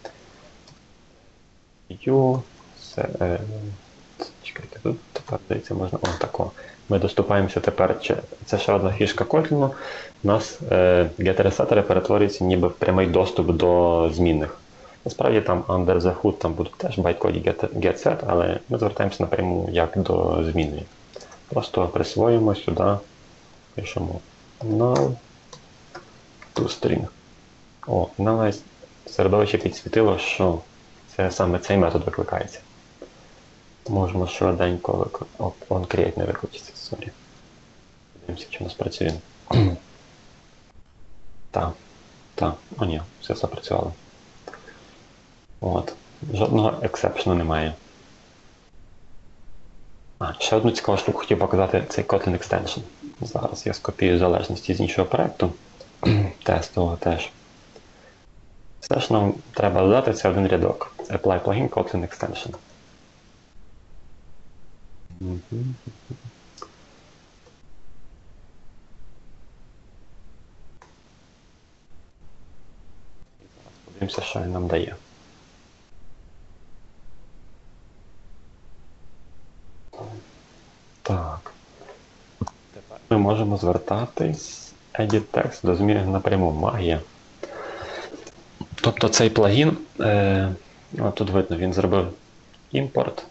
U, це, е, чекайте, тут тепер здається можна, о, тако. Ми доступаємося тепер, це ще одна фішка Kotlin, у нас е, get-ресетери перетворюються ніби в прямий доступ до змінних. Насправді там under the hood там будуть теж в байткоді get-set, але ми звертаємося напряму як до змінної. Просто присвоїмо сюди, пишемо null to string. О, навіть середовище підсвітило, що це саме цей метод викликається. Можемо швиденько викликати. Он create не викличеться, сорі. Подивимося, чи у нас працює. Так, так, о ні, все запрацювало. От. Жодного ексепшену немає. А, ще одну цікаву штуку хотів показати, цей Kotlin Extension. Зараз я скопію залежності з іншого проєкту, тестового теж. Все, що нам треба додати, це один рядок. Apply plugin Kotlin Extension. Подивимося, що він нам дає. Так. Тепер ми можемо звертатись Edit Text до зміни напряму. Магія. Тобто цей плагін, е, от тут видно, він зробив імпорт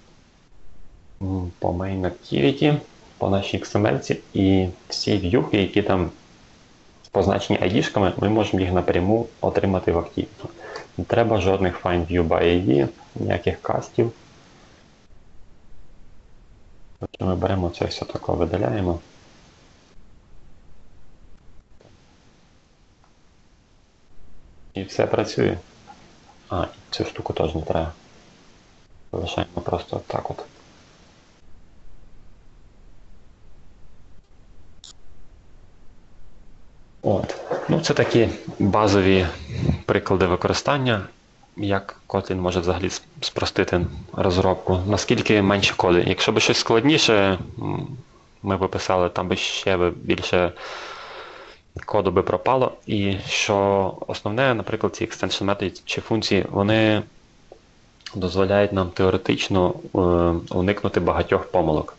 по main activity, по нашій ікс ем ель, і всі в'юхи, які там позначені ай ді-шками, ми можемо їх напряму отримати в Activity. Не треба жодних find view by ай ді, ніяких кастів. Тобто ми беремо це все таке, видаляємо. І все працює. А, і цю штуку теж не треба. Залишаємо просто так от. От. Ну, це такі базові приклади використання, як Kotlin може взагалі спростити розробку. Наскільки менше коду. Якщо б щось складніше, ми б писали, там би ще більше коду би пропало. І що основне, наприклад, ці extension методи чи функції, вони дозволяють нам теоретично е, уникнути багатьох помилок.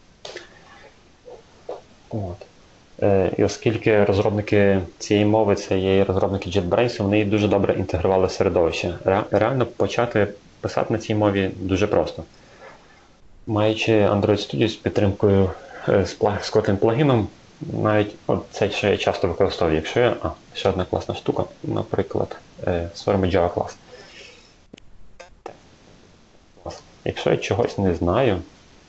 От. І оскільки розробники цієї мови, це є розробники JetBrains, вони дуже добре інтегрували в середовище. Реально почати писати на цій мові дуже просто. Маючи Android Studio з підтримкою з Kotlin плагіном, навіть от це ще я часто використовую. Якщо я, а, ще одна класна штука, наприклад, створимо Java клас. Якщо я чогось не знаю,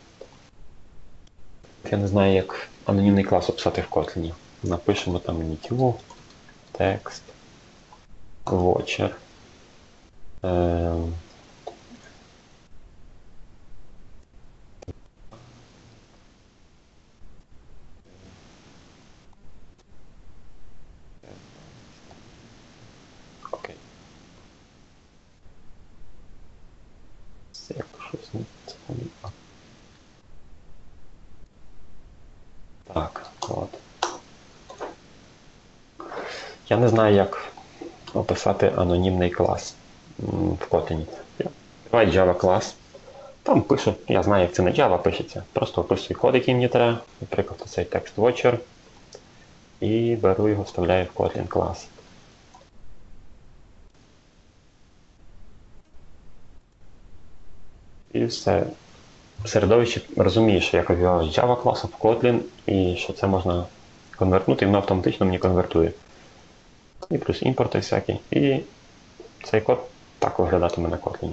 я не знаю, як анонімний клас описати в Kotlin. Напишемо там new, text, watcher. Ем... Окей. Це як щось не це. Так, от. Я не знаю, як описати анонімний клас в Kotlin. Давай Java клас. Там пишу, я знаю, як це на Java пишеться. Просто описую код, який мені треба, наприклад, цей text watcher, і беру його, вставляю в Kotlin клас. І все. Середовище розуміє, що я копіював з Java класу в Kotlin, і що це можна конвертнути, і воно автоматично мені конвертує. І плюс імпорти всякі. І цей код так виглядатиме на Kotlin.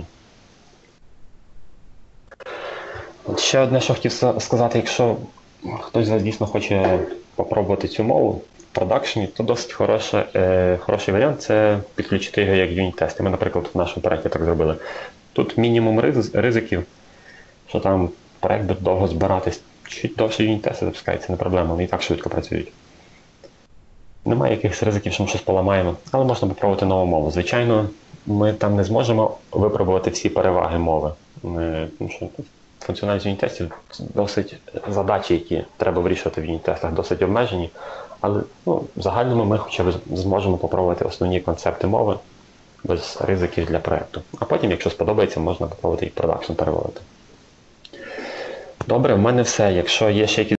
От ще одне, що хотів сказати, якщо хтось з вас дійсно хоче попробувати цю мову в продакшені, то досить хороше, е, хороший варіант – це підключити його як юніт-тест. Ми, наприклад, в нашому проєкті так зробили. Тут мінімум риз, ризиків, що там проєкт буде довго збиратись, чуть довше юніт-тести запускаються, не проблема, вони і так швидко працюють. Немає якихось ризиків, що ми щось поламаємо, але можна попробувати нову мову. Звичайно, ми там не зможемо випробувати всі переваги мови, тому що функціональність юніт-тестів досить задачі, які треба вирішувати в юніт-тестах, досить обмежені, але ну, в загальному ми хоча б зможемо попробувати основні концепти мови без ризиків для проєкту. А потім, якщо сподобається, можна попробувати і в продакшн переводити. Добре, в мене все. Якщо є ще якісь